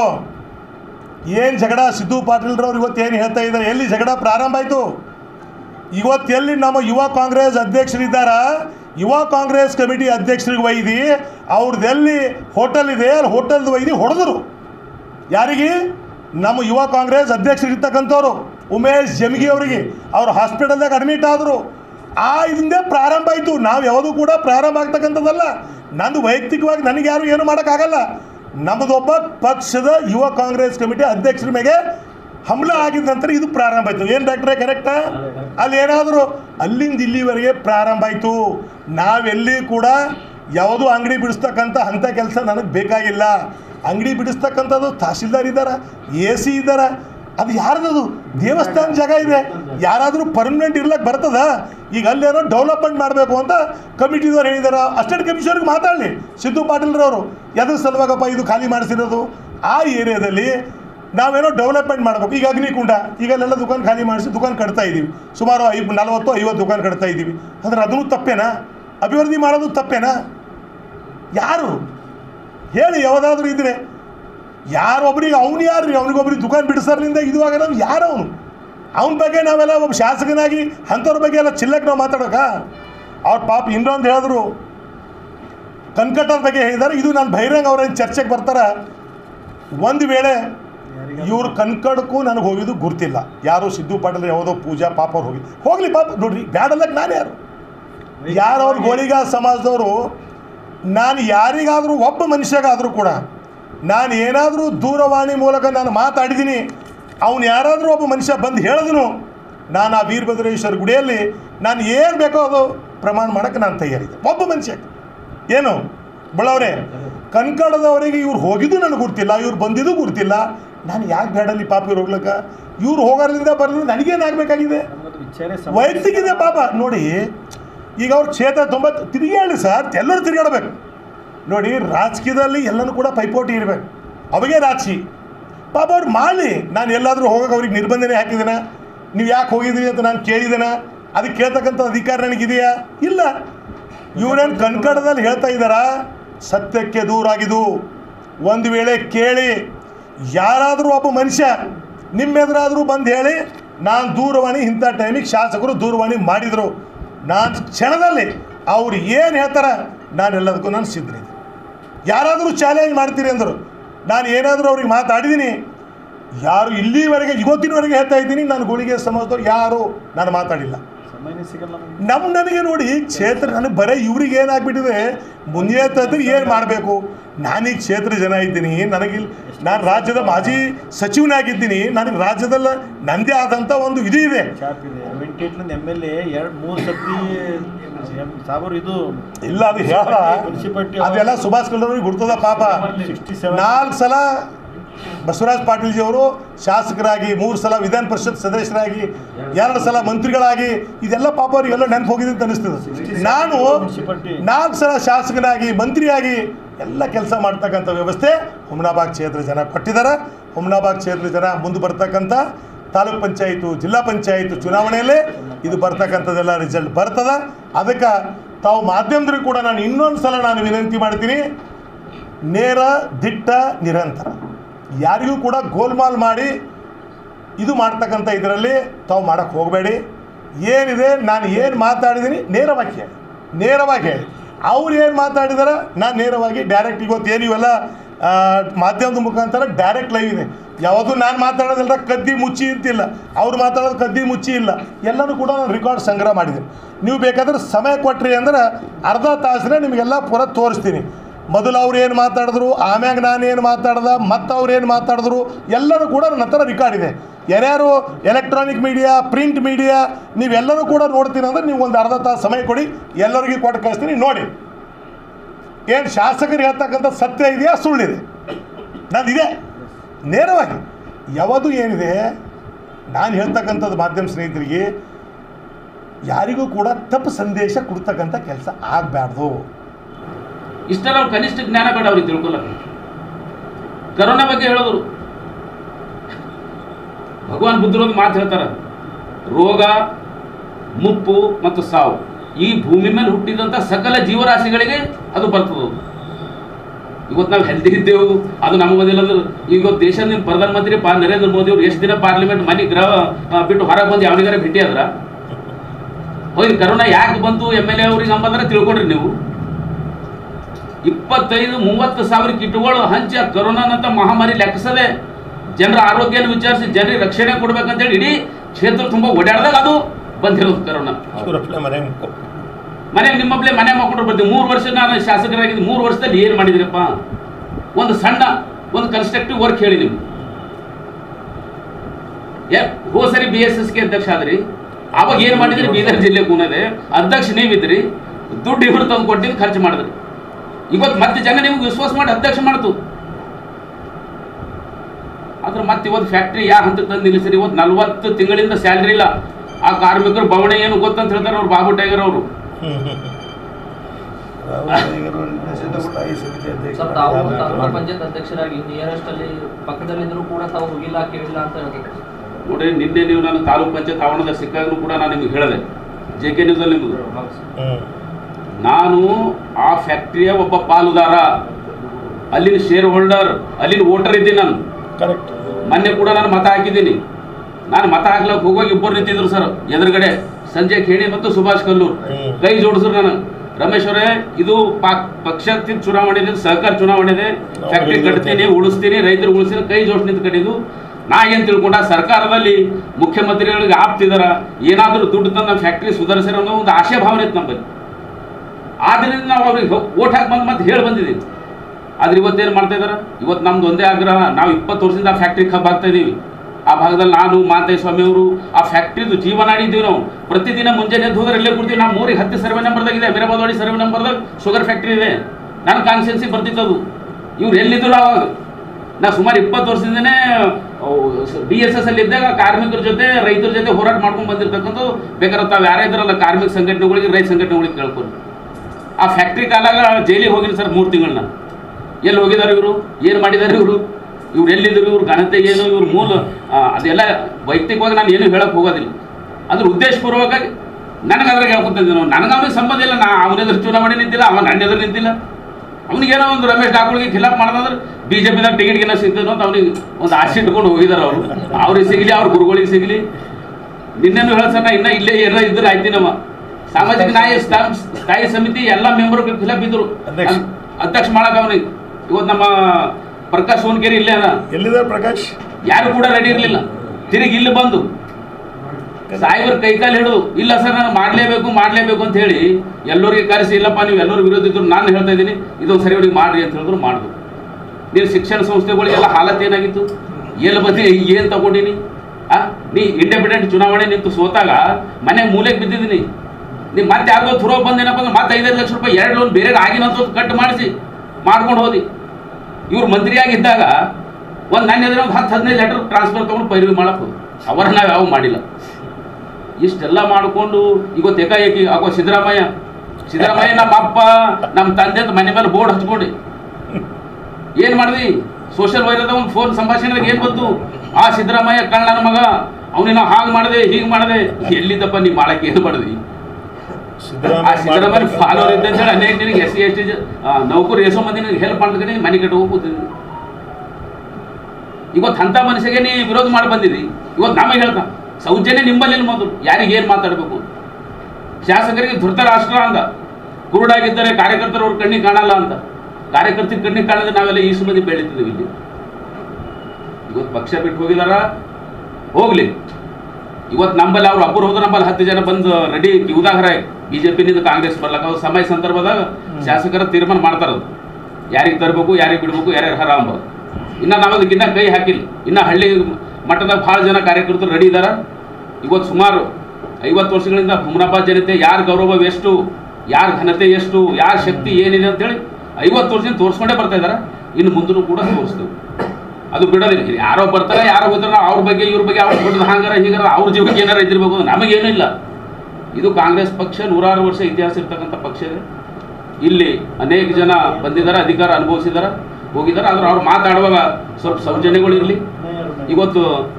S2: ಏನು ಜಗಳ ಸಿದ್ದು ಪಾಟೀಲ್ರವ್ರು ಇವತ್ತು ಏನು ಹೇಳ್ತಾ ಇದ್ದಾರೆ, ಎಲ್ಲಿ ಜಗಳ ಪ್ರಾರಂಭ ಆಯಿತು? ಇವತ್ತು ಎಲ್ಲಿ ನಮ್ಮ ಯುವ ಕಾಂಗ್ರೆಸ್ ಅಧ್ಯಕ್ಷರಿದ್ದಾರ, ಯುವ ಕಾಂಗ್ರೆಸ್ ಕಮಿಟಿ ಅಧ್ಯಕ್ಷರಿಗೆ ಒಯ್ದು ಅವ್ರದ್ದು ಎಲ್ಲಿ ಹೋಟೆಲ್ ಇದೆ ಅಲ್ಲಿ ಹೋಟೆಲ್ದು ಒಯ್ದು ಹೊಡೆದ್ರು. ಯಾರಿಗೆ? ನಮ್ಮ ಯುವ ಕಾಂಗ್ರೆಸ್ ಅಧ್ಯಕ್ಷರಿರ್ತಕ್ಕಂಥವ್ರು ಉಮೇಶ್ ಜಮಗಿ ಅವರಿಗೆ. ಅವರು ಹಾಸ್ಪಿಟಲ್ದಾಗ ಅಡ್ಮಿಟ್ ಆದರು. ಆ ಇದರಿಂದ ಪ್ರಾರಂಭ ಆಯಿತು. ನಾವು ಯಾವುದೂ ಕೂಡ ಪ್ರಾರಂಭ ಆಗ್ತಕ್ಕಂಥದ್ದಲ್ಲ. ನಂದು ವೈಯಕ್ತಿಕವಾಗಿ ನನಗೆ ಯಾರು ಏನು ಮಾಡೋಕ್ಕಾಗಲ್ಲ. ನಮ್ಮದೊಬ್ಬ ಪಕ್ಷದ ಯುವ ಕಾಂಗ್ರೆಸ್ ಕಮಿಟಿ ಅಧ್ಯಕ್ಷರ ಮೇಲೆ ಹಮ್ಲ ಆಗಿದ ನಂತರ ಇದು ಪ್ರಾರಂಭ ಆಯಿತು. ಏನು ಡಾಕ್ಟ್ರೇ ಕರೆಕ್ಟಾ? ಅಲ್ಲಿ ಏನಾದರೂ ಅಲ್ಲಿಂದ ಇಲ್ಲಿವರೆಗೆ ಪ್ರಾರಂಭ ಆಯಿತು. ನಾವೆಲ್ಲಿ ಕೂಡ ಯಾವುದೂ ಅಂಗಡಿ ಬಿಡಿಸ್ತಕ್ಕಂಥ ಅಂಥ ಕೆಲಸ ನನಗೆ ಬೇಕಾಗಿಲ್ಲ. ಅಂಗಡಿ ಬಿಡಿಸ್ತಕ್ಕಂಥದ್ದು ತಹಸೀಲ್ದಾರ್ ಇದ್ದಾರೆ, ಎ ಸಿ ಇದ್ದಾರೆ. ಅದು ಯಾರ್ದದು? ದೇವಸ್ಥಾನ ಜಾಗ ಇದೆ. ಯಾರಾದರೂ ಪರ್ಮನೆಂಟ್ ಇರ್ಲಕ್ಕೆ ಬರ್ತದ? ಈಗ ಅಲ್ಲೇನೋ ಡೆವಲಪ್ಮೆಂಟ್ ಮಾಡಬೇಕು ಅಂತ ಕಮಿಟಿದವ್ರು ಹೇಳಿದಾರೆ. ಅಸಿಸ್ಟೆಂಟ್ ಕಮಿಷನರ್ಗೆ ಮಾತಾಡಲಿ ಸಿದ್ದು ಪಾಟೀಲ್ರವರು, ಎದ್ರ ಸಲುವಾಗಪ್ಪ ಇದು ಖಾಲಿ ಮಾಡಿಸಿರೋದು? ಆ ಏರಿಯಾದಲ್ಲಿ ನಾವೇನೋ ಡೆವಲಪ್ಮೆಂಟ್ ಮಾಡಬೇಕು. ಈಗ ಅಗ್ನಿಕುಂಡ ಈಗ ಅಲ್ಲೆಲ್ಲ ದುಕಾನ್ ಖಾಲಿ ಮಾಡಿಸಿ ದುಕಾನ್ ಕಟ್ತಾ ಇದ್ದೀವಿ. ಸುಮಾರು ಐ ನಲವತ್ತು ಐವತ್ತು ದುಕಾನ್ ಕಟ್ತಾ ಇದ್ದೀವಿ. ಅಂದ್ರೆ ಅದನ್ನು ತಪ್ಪೇನಾ? ಅಭಿವೃದ್ಧಿ ಮಾಡೋದು ತಪ್ಪೇನಾ? ಯಾರು ಹೇಳಿ? ಯಾವುದಾದ್ರೂ ಇದ್ರೆ ಯಾರೊಬ್ರಿಗೆ ಅವ್ನು ಯಾರು ರೀ? ಅವ್ನಿಗೊಬ್ರಿಗೆ ದುಕಾನ್ ಬಿಡಿಸೋದ್ರಿಂದ ಇದು ಆಗಲ್ಲ. ಯಾರು ಅವನು? ಅವನ ಬಗ್ಗೆ ನಾವೆಲ್ಲ ಒಬ್ಬ ಶಾಸಕನಾಗಿ ಅಂಥವ್ರ ಬಗ್ಗೆ ಎಲ್ಲ ಚಿಲ್ಲಕ್ಕೆ ನಾವು ಮಾತಾಡೋಕ? ಅವ್ರ ಪಾಪ ಇನ್ನೊಂದು ಹೇಳಿದ್ರು, ಕನ್ಕಟ್ಟದ ಬಗ್ಗೆ ಹೇಳಿದ್ದಾರೆ. ಇದು ನಾನು ಬಹಿರಂಗ ಅವ್ರೇನು ಚರ್ಚೆಗೆ ಬರ್ತಾರೆ. ಒಂದು ವೇಳೆ ಇವ್ರು ಕನ್ಕಡಕ್ಕೂ ನನಗೆ ಹೋಗಿದ್ದು ಗುರ್ತಿಲ್ಲ. ಯಾರು ಸಿದ್ದು ಪಾಟೀಲ್ ಯಾವುದೋ ಪೂಜಾ ಪಾಪ ಅವ್ರು ಹೋಗಿ ಹೋಗಲಿ ಪಾಪ. ನೋಡ್ರಿ ಬ್ಯಾಡಲ್ಲಕ್ಕೆ ನಾನು ಯಾರು? ಯಾರು ಅವ್ರು ಗೋಳಿಗ ಸಮಾಜದವರು. ನಾನು ಯಾರಿಗಾದರೂ ಒಬ್ಬ ಮನುಷ್ಯಗಾದರೂ ಕೂಡ ನಾನು ಏನಾದರೂ ದೂರವಾಣಿ ಮೂಲಕ ನಾನು ಮಾತಾಡಿದ್ದೀನಿ, ಅವನು ಯಾರಾದರೂ ಒಬ್ಬ ಮನುಷ್ಯ ಬಂದು ಹೇಳಿದನು, ನಾನು ಆ ವೀರಭದ್ರೇಶ್ವರ ಗುಡಿಯಲ್ಲಿ ನಾನು ಏನು ಬೇಕೋ ಅದು ಪ್ರಮಾಣ ಮಾಡೋಕ್ಕೆ ನಾನು ತಯಾರಿದ್ದೆ. ಒಬ್ಬ ಮನುಷ್ಯ ಏನು ಬಳವ್ರೆ ಕನ್ಕಡದವರಿಗೆ ಇವ್ರು ಹೋಗಿದ್ದು ನನಗೆ ಗುರ್ತಿಲ್ಲ, ಇವ್ರು ಬಂದಿದ್ದು ಗುರ್ತಿಲ್ಲ. ನಾನು ಯಾಕೆ ಬೇಡಲ್ಲಿ ಪಾಪ ಇವ್ರು ಹೋಗ್ಲಿಕ್ಕೆ? ಇವ್ರು ಹೋಗೋದ್ರಿಂದ ಬರಲಿಲ್ಲ ನನಗೇನಾಗಬೇಕಾಗಿದೆ? ವೈಯಕ್ತಿಗಿದೆ ಪಾಪ. ನೋಡಿ ಈಗ ಅವ್ರ ಕ್ಷೇತ್ರ ತುಂಬ ತಿರುಗಾಡಿ ಸರ್, ಎಲ್ಲರೂ ತಿರುಗಾಡಬೇಕು. ನೋಡಿ ರಾಜಕೀಯದಲ್ಲಿ ಎಲ್ಲನೂ ಕೂಡ ಪೈಪೋಟಿ ಇರಬೇಕು, ಅವಾಗೇ ರಾಜಕೀಯ. ಪಾಪ ಅವ್ರು ಮಾಡಲಿ. ನಾನು ಎಲ್ಲಾದರೂ ಹೋಗೋಕೆ ಅವ್ರಿಗೆ ನಿರ್ಬಂಧನೆ ಹಾಕಿದ್ದೇನೆ, ನೀವು ಯಾಕೆ ಹೋಗಿದ್ದೀರಿ ಅಂತ ನಾನು ಕೇಳಿದ್ದೇನೆ? ಅದಕ್ಕೆ ಕೇಳ್ತಕ್ಕಂಥ ಅಧಿಕಾರ ನನಗಿದೆಯಾ? ಇಲ್ಲ. ಇವರೇನು ಕನ್ಕಡದಲ್ಲಿ ಹೇಳ್ತಾ ಇದ್ದಾರಾ? ಸತ್ಯಕ್ಕೆ ದೂರಾಗಿದ್ದು. ಒಂದು ವೇಳೆ ಕೇಳಿ ಯಾರಾದರೂ ಒಬ್ಬ ಮನುಷ್ಯ ನಿಮ್ಮೆದುರಾದರೂ ಬಂದು ಹೇಳಿ ನಾನು ದೂರವಾಣಿ ಇಂಥ ಟೈಮಿಗೆ ಶಾಸಕರು ದೂರವಾಣಿ ಮಾಡಿದರು, ನಾನು ಕ್ಷಣದಲ್ಲಿ ಅವ್ರು ಏನು ಹೇಳ್ತಾರೆ ನಾನು ಎಲ್ಲದಕ್ಕೂ ನಾನು ಸಿದ್ಧರಿದ್ದೆ. ಯಾರಾದರೂ ಚಾಲೆಂಜ್ ಮಾಡ್ತೀರಿ ಅಂದರು, ನಾನು ಏನಾದರೂ ಅವ್ರಿಗೆ ಮಾತಾಡಿದ್ದೀನಿ. ಯಾರು ಇಲ್ಲಿವರೆಗೆ ಇವತ್ತಿನವರೆಗೆ ಹೇಳ್ತಾ ಇದ್ದೀನಿ, ನಾನು ಗುಳಿಗೆ ಸಮಾಜದವ್ರು ಯಾರು ನಾನು ಮಾತಾಡಿಲ್ಲ. ನಮ್ಮ ನನಗೆ ನೋಡಿ ಕ್ಷೇತ್ರ ನನಗೆ ಬರೀ ಇವ್ರಿಗೆ ಏನಾಗ್ಬಿಟ್ಟಿದೆ, ಮುಂದೆ ತಂದ್ರೆ ಏನು ಮಾಡಬೇಕು. ನಾನೀಗ ಕ್ಷೇತ್ರ ಜನ ಇದ್ದೀನಿ, ನನಗಿಲ್ಲಿ ನಾನು ರಾಜ್ಯದ ಮಾಜಿ ಸಚಿವನಾಗಿದ್ದೀನಿ, ನನಗೆ ರಾಜ್ಯದಲ್ಲ ನನ್ನದೇ ಆದಂಥ ಒಂದು ಇದು ಇದೆ.
S4: ಎಮ್ ಎಲ್ ಎ ಎರಡು ಮೂರು ಸತಿ ಸಾವಿರ ಇದು
S2: ಇಲ್ಲ, ಅದು ಹೇಳ ಅದೆಲ್ಲ ಸುಭಾಷ್ ಕಲ್ಲೂರಿಗೆ ಗುರ್ತದ ಪಾಪ. ನಾಲ್ಕು ಸಲ ಬಸವರಾಜ ಪಾಟೀಲ್ಜಿ ಅವರು ಶಾಸಕರಾಗಿ, ಮೂರು ಸಲ ವಿಧಾನ ಪರಿಷತ್ ಸದಸ್ಯರಾಗಿ, ಎರಡು ಸಲ ಮಂತ್ರಿಗಳಾಗಿ, ಇದೆಲ್ಲ ಪಾಪ ಅವರಿಗೆಲ್ಲ ನೆನಪು ಹೋಗಿದೆ ಅಂತ ಅನಿಸ್ತದೆ. ನಾನು ನಾಲ್ಕು ಸಲ ಶಾಸಕನಾಗಿ ಮಂತ್ರಿಯಾಗಿ ಎಲ್ಲ ಕೆಲಸ ಮಾಡ್ತಕ್ಕಂಥ ವ್ಯವಸ್ಥೆ ಹುಮನಾಬಾದ್ ಕ್ಷೇತ್ರ ಜನ ಕೊಟ್ಟಿದ್ದಾರೆ. ಹುಮನಾಬಾದ್ ಕ್ಷೇತ್ರ ಜನ ಮುಂದೆ ಬರ್ತಕ್ಕಂಥ ತಾಲೂಕ್ ಪಂಚಾಯಿತು, ಜಿಲ್ಲಾ ಪಂಚಾಯಿತು ಚುನಾವಣೆಯಲ್ಲೇ ಇದು ಬರ್ತಕ್ಕಂಥದ್ದೆಲ್ಲ ರಿಸಲ್ಟ್ ಬರ್ತದೆ. ಅದಕ್ಕೆ ತಾವು ಮಾಧ್ಯಮದವ್ರಿಗೆ ಕೂಡ ನಾನು ಇನ್ನೊಂದು ಸಲ ನಾನು ವಿನಂತಿ ಮಾಡ್ತೀನಿ, ನೇರ ದಿಟ್ಟ ನಿರಂತರ, ಯಾರಿಗೂ ಕೂಡ ಗೋಲ್ಮಾಲ್ ಮಾಡಿ ಇದು ಮಾಡ್ತಕ್ಕಂಥ ಇದರಲ್ಲಿ ತಾವು ಮಾಡೋಕ್ಕೆ ಹೋಗಬೇಡಿ. ಏನಿದೆ ನಾನು ಏನು ಮಾತಾಡಿದ್ದೀನಿ ನೇರವಾಗಿ ಹೇಳಿ, ನೇರವಾಗಿ ಹೇಳಿ. ಅವ್ರು ಏನು ಮಾತಾಡಿದಾರೆ ನಾನು ನೇರವಾಗಿ ಡೈರೆಕ್ಟ್, ಇವತ್ತು ಏನು ಇವೆಲ್ಲ ಮಾಧ್ಯಮದ ಮುಖಾಂತರ ಡೈರೆಕ್ಟ್ ಲೈವ್ ಇದೆ. ಯಾವುದು ನಾನು ಮಾತಾಡೋದಿಲ್ಲ ಕದ್ದಿ ಮುಚ್ಚಿ ಅಂತಿಲ್ಲ, ಅವ್ರು ಮಾತಾಡೋದು ಕದ್ದಿ ಮುಚ್ಚಿ ಇಲ್ಲ, ಎಲ್ಲನೂ ಕೂಡ ನಾನು ರೆಕಾರ್ಡ್ ಸಂಗ್ರಹ ಮಾಡಿದ್ದೀನಿ. ನೀವು ಬೇಕಾದ್ರೆ ಸಮಯ ಕೊಟ್ರಿ ಅಂದ್ರೆ ಅರ್ಧ ತಾಸನೇ ನಿಮಗೆಲ್ಲ ಪೂರ ತೋರಿಸ್ತೀನಿ. ಮೊದಲು ಅವ್ರು ಏನು ಮಾತಾಡಿದ್ರು, ಆಮ್ಯಾಗ ನಾನು ಏನು ಮಾತಾಡ್ದೆ, ಮತ್ತು ಅವ್ರು ಏನು ಮಾತಾಡಿದ್ರು ಎಲ್ಲರೂ ಕೂಡ ನನ್ನ ಹತ್ರ ರೆಕಾರ್ಡ್ ಇದೆ. ಯಾರ್ಯಾರು ಎಲೆಕ್ಟ್ರಾನಿಕ್ ಮೀಡಿಯಾ, ಪ್ರಿಂಟ್ ಮೀಡಿಯಾ ನೀವೆಲ್ಲರೂ ಕೂಡ ನೋಡ್ತೀನಿ ಅಂದರೆ ನೀವು ಒಂದು ಅರ್ಧ ತಾಸು ಸಮಯ ಕೊಡಿ, ಎಲ್ಲರಿಗೂ ಕೊಟ್ಟು ಕಳಿಸ್ತೀನಿ. ನೋಡಿ ಏನು ಶಾಸಕರು ಹೇಳ್ತಕ್ಕಂಥ ಸತ್ಯ ಇದೆಯಾ ಸುಳ್ಳಿದೆ, ನಂದಿದೆ ನೇರವಾಗಿ. ಯಾವುದು ಏನಿದೆ ನಾನು ಹೇಳ್ತಕ್ಕಂಥದ್ದು ಮಾಧ್ಯಮ ಸ್ನೇಹಿತರಿಗೆ ಯಾರಿಗೂ ಕೂಡ ತಪ್ಪು ಸಂದೇಶ ಕೊಡ್ತಕ್ಕಂಥ ಕೆಲಸ ಆಗಬಾರ್ದು.
S5: ಇಷ್ಟೆಲ್ಲ ಅವ್ರು ಕನಿಷ್ಠ ಜ್ಞಾನ ಬೇಡ ಅವ್ರಿಗೆ ತಿಳ್ಕೊಲ್ಲ. ಕರೋನಾ ಬಗ್ಗೆ ಹೇಳಿದ್ರು, ಭಗವಾನ್ ಬುದ್ಧರೊಂದು ಮಾತು ಹೇಳ್ತಾರೆ, ರೋಗ, ಮುಪ್ಪು ಮತ್ತು ಸಾವು ಈ ಭೂಮಿ ಮೇಲೆ ಹುಟ್ಟಿದಂಥ ಸಕಲ ಜೀವರಾಶಿಗಳಿಗೆ ಅದು ಬರ್ತದೆ. ಇವತ್ತು ನಾವು ಹೆಲ್ದಿ ಇದ್ದೆವು, ಅದು ನಮಗೆ ಬಂದಿಲ್ಲಂದ್ರೆ ಇವತ್ತು ದೇಶದ ಪ್ರಧಾನಮಂತ್ರಿ ಪಾ ನರೇಂದ್ರ ಮೋದಿ ಅವರು ಎಷ್ಟು ದಿನ ಪಾರ್ಲಿಮೆಂಟ್ ಮನೆ ಗೃಹ ಬಿಟ್ಟು ಹೊರಗೆ ಬಂದು ಯಾವನಿಗಾರ ಭೇಟಿ ಆದ್ರ ಹೋಗಿ ಕರೋನಾ ಯಾಕೆ ಬಂತು ಎಮ್ ಎಲ್ ಎ ಅವ್ರಿಗೆ ಅಂಬಂದ್ರೆ ತಿಳ್ಕೊಂಡ್ರಿ ನೀವು. ಇಪ್ಪತ್ತೈದು ಮೂವತ್ತು ಸಾವಿರ ಕಿಟ್ಗಳು ಹಂಚಿ ಆ ಕರೋನಾನಂತ ಮಹಾಮಾರಿ ಲೆಕ್ಕಿಸದೆ ಜನರ ಆರೋಗ್ಯನ ವಿಚಾರಿಸಿ ಜನರಿಗೆ ರಕ್ಷಣೆ ಕೊಡ್ಬೇಕಂತೇಳಿ ಇಡೀ ಕ್ಷೇತ್ರ ತುಂಬ ಓಡಾಡಿದಾಗ ಅದು ಬಂದಿರೋದು ಕರೋನಾ. ಮನೆ ನಿಮ್ಮಬ್ಲೆ ಮನೆ ಮಾಡ್ಕೊಂಡ್ರು ಬರ್ತೀವಿ. ಮೂರು ವರ್ಷ ನಾನು ಶಾಸಕರಾಗಿದ್ದು, ಮೂರು ವರ್ಷದಲ್ಲಿ ಏನು ಮಾಡಿದ್ರಪ್ಪ? ಒಂದು ಸಣ್ಣ ಒಂದು ಕನ್ಸ್ಟ್ರಕ್ಟಿವ್ ವರ್ಕ್ ಹೇಳಿ ನೀವು. ಹೋ ಸರಿ ಬಿ ಎಸ್ ಎಸ್ಗೆ ಅಧ್ಯಕ್ಷ ಆದ್ರಿ, ಆವಾಗ ಏನು ಮಾಡಿದ್ರಿ? ಬೀದರ್ ಜಿಲ್ಲೆ ಕೂನದೆ ಅಧ್ಯಕ್ಷ ನೀವಿದ್ರಿ, ದುಡ್ಡು ಇವರು ತಂದು ಕೊಟ್ಟಿದ್ದು ಖರ್ಚು ಮಾಡಿದ್ರಿ. ಇವತ್ತು ಮತ್ತೆ ಜನ ನಿಮ್ಗೆ ವಿಶ್ವಾಸ ಮಾಡಿ ಅಧ್ಯಕ್ಷ ಮಾಡ್ತು. ಆದ್ರೆ ಮತ್ತೆ ಇವತ್ತು ಫ್ಯಾಕ್ಟ್ರಿ ಯಾ ಹಂತಕ್ಕೆ ತಂದು ನಿಲ್ಲಿಸ್ರಿ. ಇವತ್ತು ನಲ್ವತ್ತು ತಿಂಗಳಿಂದ ಸ್ಯಾಲ್ರಿ ಇಲ್ಲ. ಆ ಕಾರ್ಮಿಕರು ಬವಣೆ ಏನು ಗೊತ್ತಂತ ಹೇಳ್ತಾರೆ ಅವ್ರು, ಬಾಬು ಟೈಗರ್ ಅವರು.
S3: ತಾಲೂಕು ಪಂಚಾಯತ್ ಅಧ್ಯಕ್ಷರಾಗಿ ನಿಯರೆಸ್ಟ್ ಅಲ್ಲಿ ಪಕ್ಕದಲ್ಲಿದ್ರು ಕೂಡ ತಾವು ಹೋಗಿಲ್ಲ ಕೇಳಿಲ್ಲ ಅಂತ ಹೇಳ್ತಾರೆ.
S5: ನೋಡಿ, ನಿನ್ನೆ ನೀವು ನಾನು ತಾಲೂಕು ಪಂಚಾಯತ್ ಆವರಣದ ಸಿಕ್ಕಾಗೂ ಕೂಡ ನಾನು ನಿಮ್ಗೆ ಹೇಳಿದೆ, ಜೆ ಕೆ ನ್ಯೂಸ್ ಅಲ್ಲಿ ನಿಮ್ಗೆ, ನಾನು ಆ ಫ್ಯಾಕ್ಟ್ರಿಯ ಒಬ್ಬ ಪಾಲುದಾರ, ಅಲ್ಲಿನ ಶೇರ್ ಹೋಲ್ಡರ್, ಅಲ್ಲಿನ ವೋಟರ್ ಇದ್ದೀನಿ ನಾನು.
S2: ಕರೆಕ್ಟ್.
S5: ಮೊನ್ನೆ ಕೂಡ ನಾನು ಮತ ಹಾಕಿದ್ದೀನಿ. ನಾನು ಮತ ಹಾಕ್ಲಕ್ಕೆ ಹೋಗುವಾಗ ಇಬ್ಬರು ನಿಂತಿದ್ರು ಸರ್ ಎದುರುಗಡೆ, ಸಂಜಯ್ ಖೇಣಿ ಮತ್ತು ಸುಭಾಷ್ ಕಲ್ಲೂರ್. ಕೈ ಜೋಡಿಸ್ರು ನಾನು, ರಮೇಶ್ ಅವರೇ ಇದು ಪಕ್ಷಾತೀತ ಚುನಾವಣೆ ಇದೆ, ಸಹಕಾರ ಚುನಾವಣೆ ಇದೆ, ಫ್ಯಾಕ್ಟ್ರಿ ಕಟ್ತೀನಿ, ಉಳಿಸ್ತೀನಿ, ರೈತರು ಉಳಿಸ್ತೀನಿ, ಕೈ ಜೋಡಿಸಿ ನಿಂತು ಕಟ್ಟಿದ್ದು. ನಾ ಏನು ತಿಳ್ಕೊಂಡ, ಸರ್ಕಾರದಲ್ಲಿ ಮುಖ್ಯಮಂತ್ರಿಗಳಿಗೆ ಆಪ್ತಿದಾರ, ಏನಾದರೂ ದುಡ್ಡು ತಂದು ಫ್ಯಾಕ್ಟ್ರಿ ಸುಧಾರಿಸಿರೋ ಅನ್ನೋ ಒಂದು ಆಶಯ ಭಾವನೆ ಇತ್ತು ನಮ್ಮಲ್ಲಿ. ಆದ್ದರಿಂದ ನಾವು ಅವ್ರಿಗೆ ಓಟ್ ಹಾಕಿ ಬಂದು ಮತ್ತೆ ಹೇಳಿ ಬಂದಿದ್ದೀವಿ. ಆದ್ರೆ ಇವತ್ತೇನು ಮಾಡ್ತಾ ಇದ್ದಾರೆ? ಇವತ್ತು ನಮ್ದು ಒಂದೇ ಆಗ್ರಹ, ನಾವು ಇಪ್ಪತ್ತು ವರ್ಷದಿಂದ ಆ ಫ್ಯಾಕ್ಟ್ರಿ ಕಬ್ಬು ಹಾಕ್ತಾ ಇದ್ದೀವಿ. ಆ ಭಾಗದಲ್ಲಿ ನಾನು, ಮಾಂತೇಶ ಸ್ವಾಮಿ ಅವರು ಆ ಫ್ಯಾಕ್ಟ್ರಿದು ಜೀವನಾಡಿದ್ದೀವಿ ನಾವು. ಪ್ರತಿದಿನ ಮುಂಜಾನೆ ಎದ್ದು ಹೋದ್ರೆ ಇಲ್ಲೇ ಕೊಡ್ತೀವಿ. ನಾವು ಮೂರಿಗೆ ಹತ್ತು ಸರ್ವೆ ನಂಬರ್ದಾಗಿದೆ, ಅಮೀರಾಬಾದ್ವಾಡಿ ಸರ್ವೆ ನಂಬರ್ದಾಗ ಶುಗರ್ ಫ್ಯಾಕ್ಟ್ರಿ ಇದೆ. ನನ್ನ ಕಾನ್ಸ್ಟಿಟ್ಯೂನ್ಸಿ ಬರ್ತಿತ್ತದು. ಇವ್ರು ಎಲ್ಲಿದ್ರು ಅವಾಗ? ನಾ ಸುಮಾರು ಇಪ್ಪತ್ತು ವರ್ಷದಿಂದನೇ ಡಿ ಎಸ್ ಎಸ್ ಅಲ್ಲಿ ಇದ್ದಾಗ ಕಾರ್ಮಿಕರ ಜೊತೆ ರೈತರ ಜೊತೆ ಹೋರಾಟ ಮಾಡ್ಕೊಂಡು ಬಂದಿರ್ತಕ್ಕಂಥದ್ದು. ಬೇಕಾದ್ರೆ ತಾವು ಯಾರೇ ಇದ್ರಲ್ಲ ಕಾರ್ಮಿಕ ಸಂಘಟನೆಗಳಿಗೆ, ರೈತ ಸಂಘಟನೆಗಳಿಗೆ ಕೇಳ್ಕೊಂಡು ಆ ಫ್ಯಾಕ್ಟ್ರಿ ಕಾಲಾಗ ಜೈಲಿಗೆ ಹೋಗಿಲ್ಲ ಸರ್ ಮೂರು ತಿಂಗಳನ್ನ. ಎಲ್ಲಿ ಹೋಗಿದ್ದಾರೆ ಇವರು? ಏನು ಮಾಡಿದ್ದಾರೆ ಇವರು? ಇವ್ರು ಎಲ್ಲಿದ್ರು? ಇವ್ರ ಘನತೆ ಏನು? ಇವ್ರ ಮೂಲ ಅದೆಲ್ಲ ವೈಯಕ್ತಿಕವಾಗಿ ನಾನು ಏನು ಹೇಳಕ್ಕೆ ಹೋಗೋದಿಲ್ಲ. ಅಂದ್ರೆ ಉದ್ದೇಶಪೂರ್ವಕವಾಗಿ ನನಗೆ ಅದ್ರಾಗ ಹೇಳ್ಕೊತಿದ್ದೆ ನಾವು, ನನಗೆ ಅವನಿಗೆ ಸಂಬಂಧ ಇಲ್ಲ. ನಾ ಅವನ ಎದುರು ಚುನಾವಣೆ ನಿಂತಿಲ್ಲ, ಅವನ ನನ್ನ ಎದುರು ನಿಂತಿಲ್ಲ. ಅವನಿಗೇನೋ ಒಂದು ರಮೇಶ್ ಡಾಕುಳಿಗೆ ಖಿಲಾಫ್ ಮಾಡೋದಂದ್ರೆ ಬಿ ಜೆ ಪಿದಾಗ ಟಿಕೆಟ್ಗೇನೋ ಸಿಗ್ತದೆ ಅಂತ ಅವ್ನಿಗೆ ಒಂದು ಆಸೆ ಇಟ್ಕೊಂಡು ಹೋಗಿದ್ದಾರೆ ಅವರು. ಅವ್ರಿಗೆ ಸಿಗಲಿ, ಅವ್ರ ಗುರುಗಳಿಗೆ ಸಿಗಲಿ. ನಿನ್ನೇನು ಹೇಳ್ಸಣ, ಇನ್ನೂ ಇಲ್ಲೇ ಏನೋ ಇದ್ರೆ ಆಯ್ತು. ನಮ್ಮ ಸಾಮಾಜಿಕ ನ್ಯಾಯ ಸ್ಥಾಯಿ ಸಮಿತಿ ಎಲ್ಲ ಮೆಂಬರ್ ಖಿಲಾಫ್ ಇದ್ರು, ಅಧ್ಯಕ್ಷ ಮಾಡಕ್ಕೆ ಅವನಿಗೆ. ಇವತ್ತು ನಮ್ಮ ಪ್ರಕಾಶ್ ಸೋನ್ಕೇರಿ ಇಲ್ಲೇ ಅದ,
S2: ಎಲ್ಲಿದ್ದಾರೆ ಪ್ರಕಾಶ್?
S5: ಯಾರು ಕೂಡ ರೆಡಿ ಇರಲಿಲ್ಲ. ತಿರುಗಿ ಇಲ್ಲಿ ಬಂದು ಸಾಹೇಬರು ಕೈಕಾಲು ಹಿಡಿದು, ಇಲ್ಲ ಸರ್ ನಾನು ಮಾಡಲೇಬೇಕು ಮಾಡಲೇಬೇಕು ಅಂತ ಹೇಳಿ ಎಲ್ಲರಿಗೆ ಕರೆಸಿ, ಇಲ್ಲಪ್ಪ ನೀವು ಎಲ್ಲರೂ ವಿರೋಧ ಇದ್ರು, ನಾನು ಹೇಳ್ತಾ ಇದ್ದೀನಿ ಇದೊಂದು ಸರಿ ಹೊಡಿಗೆ ಮಾಡಿರಿ ಅಂತ ಹೇಳಿದ್ರು. ಮಾಡಿದ್ರು. ನೀನು ಶಿಕ್ಷಣ ಸಂಸ್ಥೆಗಳಿಗೆಲ್ಲ ಹಾಲತ್ ಏನಾಗಿತ್ತು, ಎಲ್ಲ ಬದಿ ಏನು ತಗೊಂಡಿನಿ? ಆ ನೀ ಇಂಡಿಪೆಂಡೆಂಟ್ ಚುನಾವಣೆ ನಿಂತು ಸೋತಾಗ ಮನೆಗೆ ಮೂಲೆಗೆ ಬಿದ್ದಿದ್ದೀನಿ. ನೀವು ಮತ್ತೆ ಯಾರಿಗೋ ಥ್ರೋ ಬಂದೇನಪ್ಪ ಅಂದ್ರೆ ಮತ್ತೆ ಐದೈದು ಲಕ್ಷ ರೂಪಾಯಿ ಎರಡು ಲೋನ್ ಬೇರೆ ಆಗಿನಂತ ಕಟ್ ಮಾಡಿಸಿ ಮಾಡ್ಕೊಂಡು ಹೋದಿ. ಇವ್ರು ಮಂತ್ರಿಯಾಗಿದ್ದಾಗ ಒಂದು ನನ್ನ ಎದುರು ಒಂದು ಹತ್ತು ಹದಿನೈದು ಲೆಟರ್ ಟ್ರಾನ್ಸ್ಫರ್ ತೊಗೊಂಡು ಪೈರವಿ ಮಾಡಕ್ಕೆ ಅವರ ನಾವು ಯಾವ ಮಾಡಿಲ್ಲ. ಇಷ್ಟೆಲ್ಲ ಮಾಡಿಕೊಂಡು ಇವತ್ತು ಏಕಾಏಕಿ ಆಗೋ ಸಿದ್ದರಾಮಯ್ಯ ಸಿದ್ದರಾಮಯ್ಯ ನಮ್ಮ ಅಪ್ಪ ನಮ್ಮ ತಂದೆ ಅಂತ ಮನೆ ಮೇಲೆ ಬೋರ್ಡ್ ಹಚ್ಕೊಂಡು ಏನು ಮಾಡಿದ್ವಿ? ಸೋಷಿಯಲ್ ವೈರದ ಒಂದು ಫೋನ್ ಸಂಭಾಷಣೆದಾಗ ಏನು ಬಂತು? ಆ ಸಿದ್ದರಾಮಯ್ಯ ಕಳ್ಳ ನನ್ನ ಮಗ, ಅವನಿನ ಹಾಗೆ ಮಾಡಿದೆ ಹೀಗೆ ಮಾಡಿದೆ. ಎಲ್ಲಿದ್ದಪ್ಪ ನೀವು ಮಾಡಕ್ಕೆ ಏನು ಮಾಡಿದ್ವಿ? ಆ ಸಿದ್ದರಾಮಯ್ಯ ಫಾಲೋವರ್ ಇದ್ದ ಅಂತೇಳಿ ಅನೇಕ ನಿನಗೆ ಎಸ್ ಸಿ ಎಸ್ ಟಿ ನೌಕರು ಎಷ್ಟೋ ಮಂದಿ ನನಗೆ ಹೆಲ್ಪ್ ಮಾಡ್ಕೊಂಡು ಮನೆ ಕಟ್ಕೊಂಡು ಕೂತಿದ್ವಿ. ಇವತ್ತು ಅಂಥ ಮನುಷ್ಯಗೆ ನೀ ವಿರೋಧ ಮಾಡಿ ಬಂದಿದ್ದಿ. ಇವತ್ತು ನಮಗೆ ಹೇಳ್ತಾ ಸೌಜನ್ಯ ನಿಮ್ಮಲ್ಲಿ ಮೊದಲು ಯಾರಿಗೆ ಏನು ಮಾತಾಡಬೇಕು? ಶಾಸಕರಿಗೆ ಧೃತ ರಾಷ್ಟ್ರ ಅಂದ, ಕುರುಡಾಗಿದ್ದರೆ ಕಾರ್ಯಕರ್ತರು ಅವ್ರ ಕಣ್ಣಿಗೆ ಕಾಣಲ್ಲ ಅಂತ. ಕಾರ್ಯಕರ್ತರ ಕಣ್ಣಿಗೆ ಕಾಣದೆ ನಾವೆಲ್ಲ ಈ ಸುಮ್ಮನೆ ಬೆಳೀತಿದ್ದೀವಿ ಇಲ್ಲಿ. ಇವತ್ತು ಪಕ್ಷ ಬಿಟ್ಟು ಹೋಗಿದಾರ, ಹೋಗ್ಲಿ. ಇವತ್ತು ನಂಬಲ್ಲಿ ಅವ್ರು ಒಬ್ಬರು ಹೋದ್ರೆ ನಂಬಲ್ಲಿ ಹತ್ತು ಜನ ಬಂದು ರೆಡಿ. ಉದಾಹರಣೆ ಬಿ ಜೆ ಪಿನಿಂದ ಕಾಂಗ್ರೆಸ್ ಬರ್ಲಕ್ಕ ಅವ್ರು ಸಮಯ ಸಂದರ್ಭದಾಗ ಶಾಸಕರ ತೀರ್ಮಾನ ಮಾಡ್ತಾರದು, ಯಾರಿಗೆ ತರಬೇಕು ಯಾರಿಗೆ ಬಿಡಬೇಕು ಯಾರ್ಯಾರು ಹರ ಅಂಬೋದು. ಇನ್ನು ನಾವು ಅದಕ್ಕಿನ್ನ ಕೈ ಹಾಕಿಲ್ಲ. ಇನ್ನು ಹಳ್ಳಿ ಮಟ್ಟದಾಗ ಭಾಳ ಜನ ಕಾರ್ಯಕರ್ತರು ರೆಡಿ ಇದ್ದಾರೆ. ಇವತ್ತು ಸುಮಾರು ಐವತ್ತು ವರ್ಷಗಳಿಂದ ಹುಮ್ನಾಬಾದ್ ಜನತೆ ಯಾರ ಗೌರವ ಎಷ್ಟು, ಯಾರ ಘನತೆ ಎಷ್ಟು, ಯಾರ ಶಕ್ತಿ ಏನಿದೆ ಅಂತೇಳಿ ಐವತ್ತು ವರ್ಷದಿಂದ ತೋರಿಸ್ಕೊಂಡೇ ಬರ್ತಾ ಇದ್ದಾರೆ. ಇನ್ನು ಮುಂದೂ ಕೂಡ ತೋರಿಸ್ತೇವೆ. ಅದು ಬಿಡೋದಿಲ್ಲ. ಯಾರೋ ಬರ್ತಾರೆ ಯಾರೋ ಹೋದ್ರೆ ಅವ್ರ ಬಗ್ಗೆ ಇವ್ರ ಬಗ್ಗೆ ಅವ್ರು ಬಿಡೋದು ಹಂಗಾರ ಹೀಗಾರ ಅವ್ರ ಜೀವಕ್ಕೆ ಏನಾರು ಇದ್ದಿರ್ಬೇಕು, ನಮಗೇನೂ ಇಲ್ಲ. ಇದು ಕಾಂಗ್ರೆಸ್ ಪಕ್ಷ ನೂರಾರು ವರ್ಷ ಇತಿಹಾಸ ಇರ್ತಕ್ಕಂಥ ಪಕ್ಷ ಇದೆ. ಇಲ್ಲಿ ಅನೇಕ ಜನ ಬಂದಿದ್ದಾರೆ, ಅಧಿಕಾರ ಅನುಭವಿಸಿದ್ದಾರೆ, ಹೋಗಿದ್ದಾರೆ. ಆದ್ರೆ ಅವ್ರು ಮಾತಾಡುವಾಗ ಸ್ವಲ್ಪ ಸೌಜನ್ಯಗಳು ಇರಲಿ. ಇವತ್ತು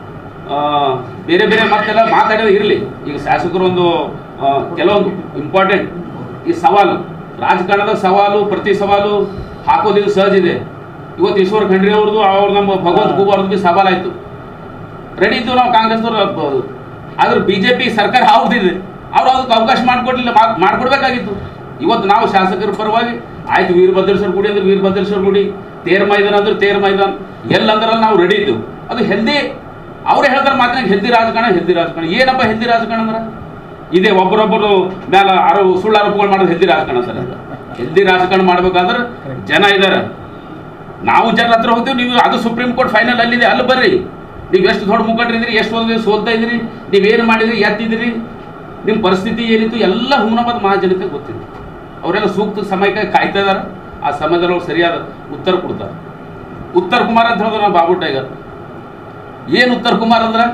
S5: ಬೇರೆ ಬೇರೆ ಮತ್ತೆಲ್ಲ ಮಾತಾಡೋದು ಇರಲಿ. ಈಗ ಶಾಸಕರು ಒಂದು ಕೆಲವೊಂದು ಇಂಪಾರ್ಟೆಂಟ್ ಈ ಸವಾಲು, ರಾಜಕಾರಣದ ಸವಾಲು, ಪ್ರತಿ ಸವಾಲು ಹಾಕೋದಿದ್ದು ಸಹಜ ಇದೆ. ಇವತ್ತು ಈಶ್ವರ್ ಖಂಡ್ರೆ ಅವ್ರದ್ದು ಅವ್ರು ನಮ್ಮ ಭಗವಂತ ಖೂಬ್ ಅವ್ರದ್ದು ಭೀ ಸವಾಲಾಯಿತು. ರೆಡಿ ಇದ್ದು ನಾವು ಕಾಂಗ್ರೆಸ್ನವ್ರು. ಆದ್ರೆ ಬಿ ಜೆ ಪಿ ಸರ್ಕಾರ ಅವ್ರದ್ದಿದೆ, ಅವ್ರು ಅದಕ್ಕೆ ಅವಕಾಶ ಮಾಡಿಕೊಡ್ಲಿಲ್ಲ, ಮಾಡಿಕೊಡ್ಬೇಕಾಗಿತ್ತು. ಇವತ್ತು ನಾವು ಶಾಸಕರ ಪರವಾಗಿ ಆಯ್ತು, ವೀರಭದ್ರೇಶ್ವರ ಗುಡಿ ಅಂದ್ರೆ ವೀರಭದ್ರೇಶ್ವರ ಗುಡಿ, ತೇರ್ ಮೈದಾನ ಅಂದ್ರೆ ತೇರ್ ಮೈದಾನ, ಎಲ್ಲಂದ್ರಲ್ಲಿ ನಾವು ರೆಡಿ ಇದ್ದೆವು. ಅದು ಹೆಲ್ದಿ. ಅವರೇ ಹೇಳ್ತಾರೆ ಮಾತಿನಾಗ ಹೆಲ್ದಿ ರಾಜಕಾರಣ, ಹೆಲ್ದಿ ರಾಜಕಾರಣ. ಏನಪ್ಪ ಹೆಲ್ದಿ ರಾಜಕಾರಣ ಅಂದ್ರೆ? ಇದೇ ಒಬ್ಬರೊಬ್ಬರು ಮೇಲೆ ಆರೋ ಸುಳ್ಳು ಆರೋಪಗಳು ಮಾಡೋದು ಹೆಲ್ದಿ ರಾಜಕಾರಣ ಸರ್ ಅಂತ. ಹೆಲ್ದಿ ರಾಜಕಾರಣ ಮಾಡ್ಬೇಕಾದ್ರೆ ಜನ ಇದ್ದಾರೆ. ನಾವು ಜನರ ಹತ್ರ ಹೋಗ್ತೀವಿ. ನೀವು ಅದು ಸುಪ್ರೀಂ ಕೋರ್ಟ್ ಫೈನಲ್ ಅಲ್ಲಿದೆ, ಅಲ್ಲಿ ಬರ್ರಿ. ನೀವು ಎಷ್ಟು ದೊಡ್ಡ ಮುಖಂಡರಿದ್ದೀರಿ, ಎಷ್ಟು ಒಂದು ಸೋಲ್ತಾ ಇದ್ದೀರಿ, ನೀವೇನು ಮಾಡಿದಿರಿ, ಎತ್ತಿದ್ದೀರಿ, ನಿಮ್ಮ ಪರಿಸ್ಥಿತಿ ಏನಿತ್ತು ಎಲ್ಲ ಹುಮ್ನಾಬಾದ್ ಮಹಾಜನತೆ ಗೊತ್ತಿದೆ. ಅವರೆಲ್ಲ ಸೂಕ್ತ ಸಮಯಕ್ಕೆ ಕಾಯ್ತಾ ಇದ್ದಾರೆ. ಆ ಸಮಯದಲ್ಲಿ ಅವ್ರು ಸರಿಯಾದ ಉತ್ತರ ಕೊಡ್ತಾರೆ. ಉತ್ತರ ಕುಮಾರ್ ಅಂತ ಹೇಳಿದ್ರೆ ನಾವು ಬಾಬು ಟೈಗರ್. ಏನು ಉತ್ತರ ಕುಮಾರ್ ಅಂದ್ರೆ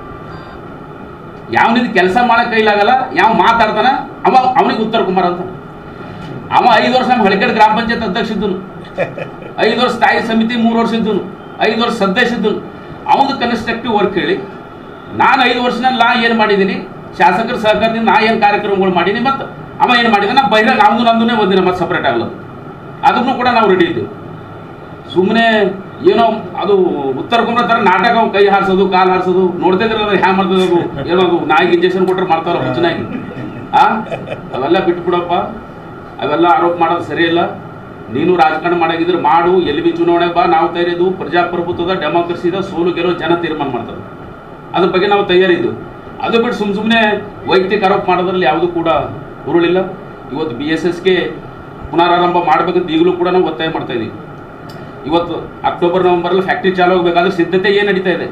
S5: ಯಾವನಿದ್ ಕೆಲಸ ಮಾಡಕ್ಕೆ ಕೈಲಾಗಲ್ಲ, ಯಾವ ಮಾತಾಡ್ತಾನ ಅವ ಅವನಿಗೆ ಉತ್ತರ ಕುಮಾರ್ ಅಂತ. ಅವ ಐದು ವರ್ಷ ನಮ್ಮ ಹಳಿಕೇಡ್ ಗ್ರಾಮ ಪಂಚಾಯತ್ ಅಧ್ಯಕ್ಷ ಇದ್ದನು, ಐದು ವರ್ಷ ಸ್ಥಾಯಿ ಸಮಿತಿ ಮೂರು ವರ್ಷ ಇದ್ದನು, ಐದು ವರ್ಷ ಸದಸ್ಯ ಇದ್ದನು. ಅವನು ಕನ್ಸ್ಟ್ರಕ್ಟಿವ್ ವರ್ಕ್ ಹೇಳಿ ನಾನು ಐದು ವರ್ಷನಲ್ಲಿ ನಾ ಏನು ಮಾಡಿದ್ದೀನಿ, ಶಾಸಕರ ಸಹಕಾರದಿಂದ ನಾ ಏನು ಕಾರ್ಯಕ್ರಮಗಳು ಮಾಡೀನಿ, ಮತ್ತು ಅವ ಏನು ಮಾಡಿದ್ದಾನೆ ನಾ ಬಹಿರಂಗ ನಮ್ದು ನಂದುನೇ ಒಂದಿನ ಮತ್ತೆ ಸಪ್ರೇಟ್ ಆಗಲದು. ಅದನ್ನು ಕೂಡ ನಾವು ರೆಡಿ ಇದ್ದೀವಿ. ಸುಮ್ಮನೆ ಏನೋ ಅದು ಉತ್ತರ ಕುಮಾರ್ ಥರ ನಾಟಕ ಕೈ ಹಾರಿಸೋದು ಕಾಲು ಹಾರಿಸೋದು ನೋಡ್ತಾ ಇದ್ರೆ ಅದು ಹ್ಯಾಂಗ ಮಾಡ್ತದೆ. ಅದು ಏನೋ ಅದು ನಾಯಿಗೆ ಇಂಜೆಕ್ಷನ್ ಕೊಟ್ಟರೆ ಮಾಡ್ತಾರ ಹುಚ್ಚನಾಗಿ. ಆ ಅವೆಲ್ಲ ಬಿಟ್ಬಿಡಪ್ಪ, ಅವೆಲ್ಲ ಆರೋಪ ಮಾಡೋದು ಸರಿಯಿಲ್ಲ. ನೀನು ರಾಜಕಾರಣ ಮಾಡಾಗಿದ್ರೆ ಮಾಡು, ಎಲ್ಲಿ ಬಿ ಚುನಾವಣೆ ಬಾ, ನಾವು ತಯಾರಿದ್ದು ಪ್ರಜಾಪ್ರಭುತ್ವದ ಡೆಮಾಕ್ರಸಿದ ಸೋಲು ಗೆಲುವು ಜನ ತೀರ್ಮಾನ ಮಾಡ್ತಾರೆ. ಅದ್ರ ಬಗ್ಗೆ ನಾವು ತಯಾರಿದ್ದು. ಅದು ಬಿಟ್ಟು ಸುಮ್ಮ ಸುಮ್ಮನೆ ವೈಯಕ್ತಿಕ ಆರೋಪ ಮಾಡೋದ್ರಲ್ಲಿ ಯಾವುದೂ ಕೂಡ ಉರುಳಿಲ್ಲ. ಇವತ್ತು ಬಿ ಎಸ್ ಎಸ್ಗೆ ಪುನರಾರಂಭ ಮಾಡಬೇಕಂತ ಈಗಲೂ ಕೂಡ ನಾವು ಒತ್ತಾಯ ಮಾಡ್ತಾ ಇದ್ದೀವಿ. ಇವತ್ತು ಅಕ್ಟೋಬರ್ ನವೆಂಬರಲ್ಲಿ ಫ್ಯಾಕ್ಟ್ರಿ ಚಾಲು ಹೋಗಬೇಕಾದ್ರೆ ಸಿದ್ಧತೆ ಏನು ನಡೀತಾ ಇದೆ.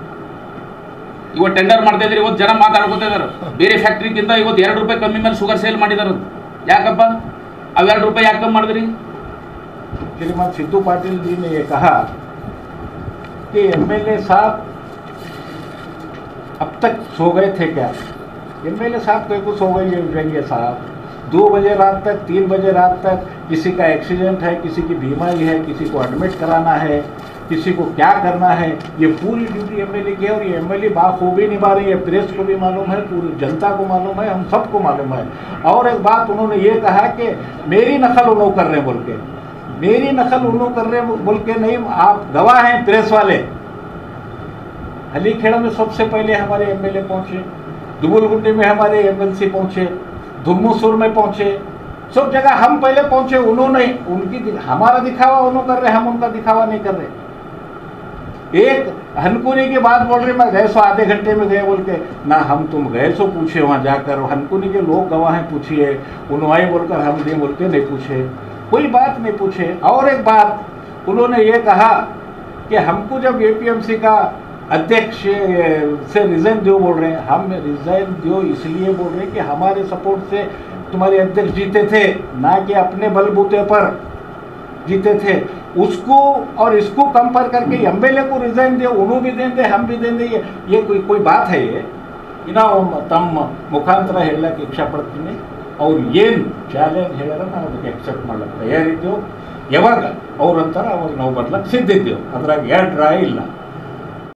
S5: ಇವತ್ತು ಟೆಂಡರ್ ಮಾಡ್ತಾ ಇದ್ದಾರೆ, ಇವತ್ತು ಜನ ಮಾತಾಡ್ಕೊತಾ ಇದ್ದಾರೆ. ಬೇರೆ ಫ್ಯಾಕ್ಟ್ರಿಗಿಂತ ಇವತ್ತು ಎರಡು ರೂಪಾಯಿ ಕಮ್ಮಿ ಮೇಲೆ ಶುಗರ್ ಸೇಲ್ ಮಾಡಿದಾರೆ. ಯಾಕಪ್ಪ ಅವೆರಡು ರೂಪಾಯಿ ಯಾಕೆ ಕಮ್ಮಿ ಮಾಡಿದ್ರಿ?
S4: श्रीमान सिद्धू पाटिल जी ने ये कहा कि एमएलए साहब अब तक सो गए थे क्या? एमएलए साहब कहीं को सो गए रहेंगे साहब? दो बजे रात तक, तीन बजे रात तक किसी का एक्सीडेंट है, किसी की बीमारी है, किसी को एडमिट कराना है, किसी को क्या करना है, ये पूरी ड्यूटी एमएलए की है और ये एमएलए बाखूबी निभा रही है। प्रेस को भी मालूम है, पूरी जनता को मालूम है, हम सबको मालूम है। और एक बात उन्होंने ये कहा कि मेरी नकल उन्होंने कर रहे बोल के, मेरी नकल उन्होंने कर रहे बोल के नहीं, आप गवाह हैं प्रेस वाले। अलीखेड़ा में सबसे पहले हमारे एमएलए पहुंचे, दुबुलगुंडी में हमारे एमएलसी पहुंचे, धुम्मूसुर में पहुंचे, सब जगह हम पहले पहुंचे। उन्होंने उनकी हमारा दिखावा उन्होंने कर रहे, हम उनका दिखावा नहीं कर रहे। एक हनकुनी की बात बोल रही, मैं गए सो आधे घंटे में गए बोल के ना, हम तुम गए सो पूछे वहाँ जाकर, हनकुनी के लोग गवाह हैं पूछिए, उन्होंने बोलकर हम नहीं बोलते नहीं पूछे, कोई बात नहीं पूछे। और एक बात उन्होंने ये कहा कि हमको जब एपीएमसी का अध्यक्ष से रिजाइन दो बोल रहे हैं, हम रिजाइन दो इसलिए बोल रहे हैं कि हमारे सपोर्ट से तुम्हारे अध्यक्ष जीते थे, ना कि अपने बलबूते पर जीते थे। उसको और इसको कंपेयर करके एमएलए को रिजाइन दे, उन्होंने भी देंगे हम भी देंगे, ये ये कोई कोई बात है? ये ಇನ್ನು ತಮ್ಮ ಮುಖಾಂತರ ಹೇಳಕ್ಕೆ ಇಚ್ಛೆ ಪಡ್ತೀನಿ. ಅವ್ರು ಏನು ಚಾಲೆಂಜ್ ಹೇಳ್ಯಾರ ನಾವು ಅದಕ್ಕೆ ಎಕ್ಸೆಪ್ಟ್ ಮಾಡ್ಲಿಕ್ಕೆ ತಯಾರಿದ್ದೆವು. ಯಾವಾಗ ಅವ್ರಂತಾರೆ ಅವಾಗ ನಾವು ಬರ್ಲಕ್ಕೆ ಸಿದ್ಧಿದ್ದೆವು, ಅದ್ರಾಗ ಎರಡು ರಾಯ ಇಲ್ಲ.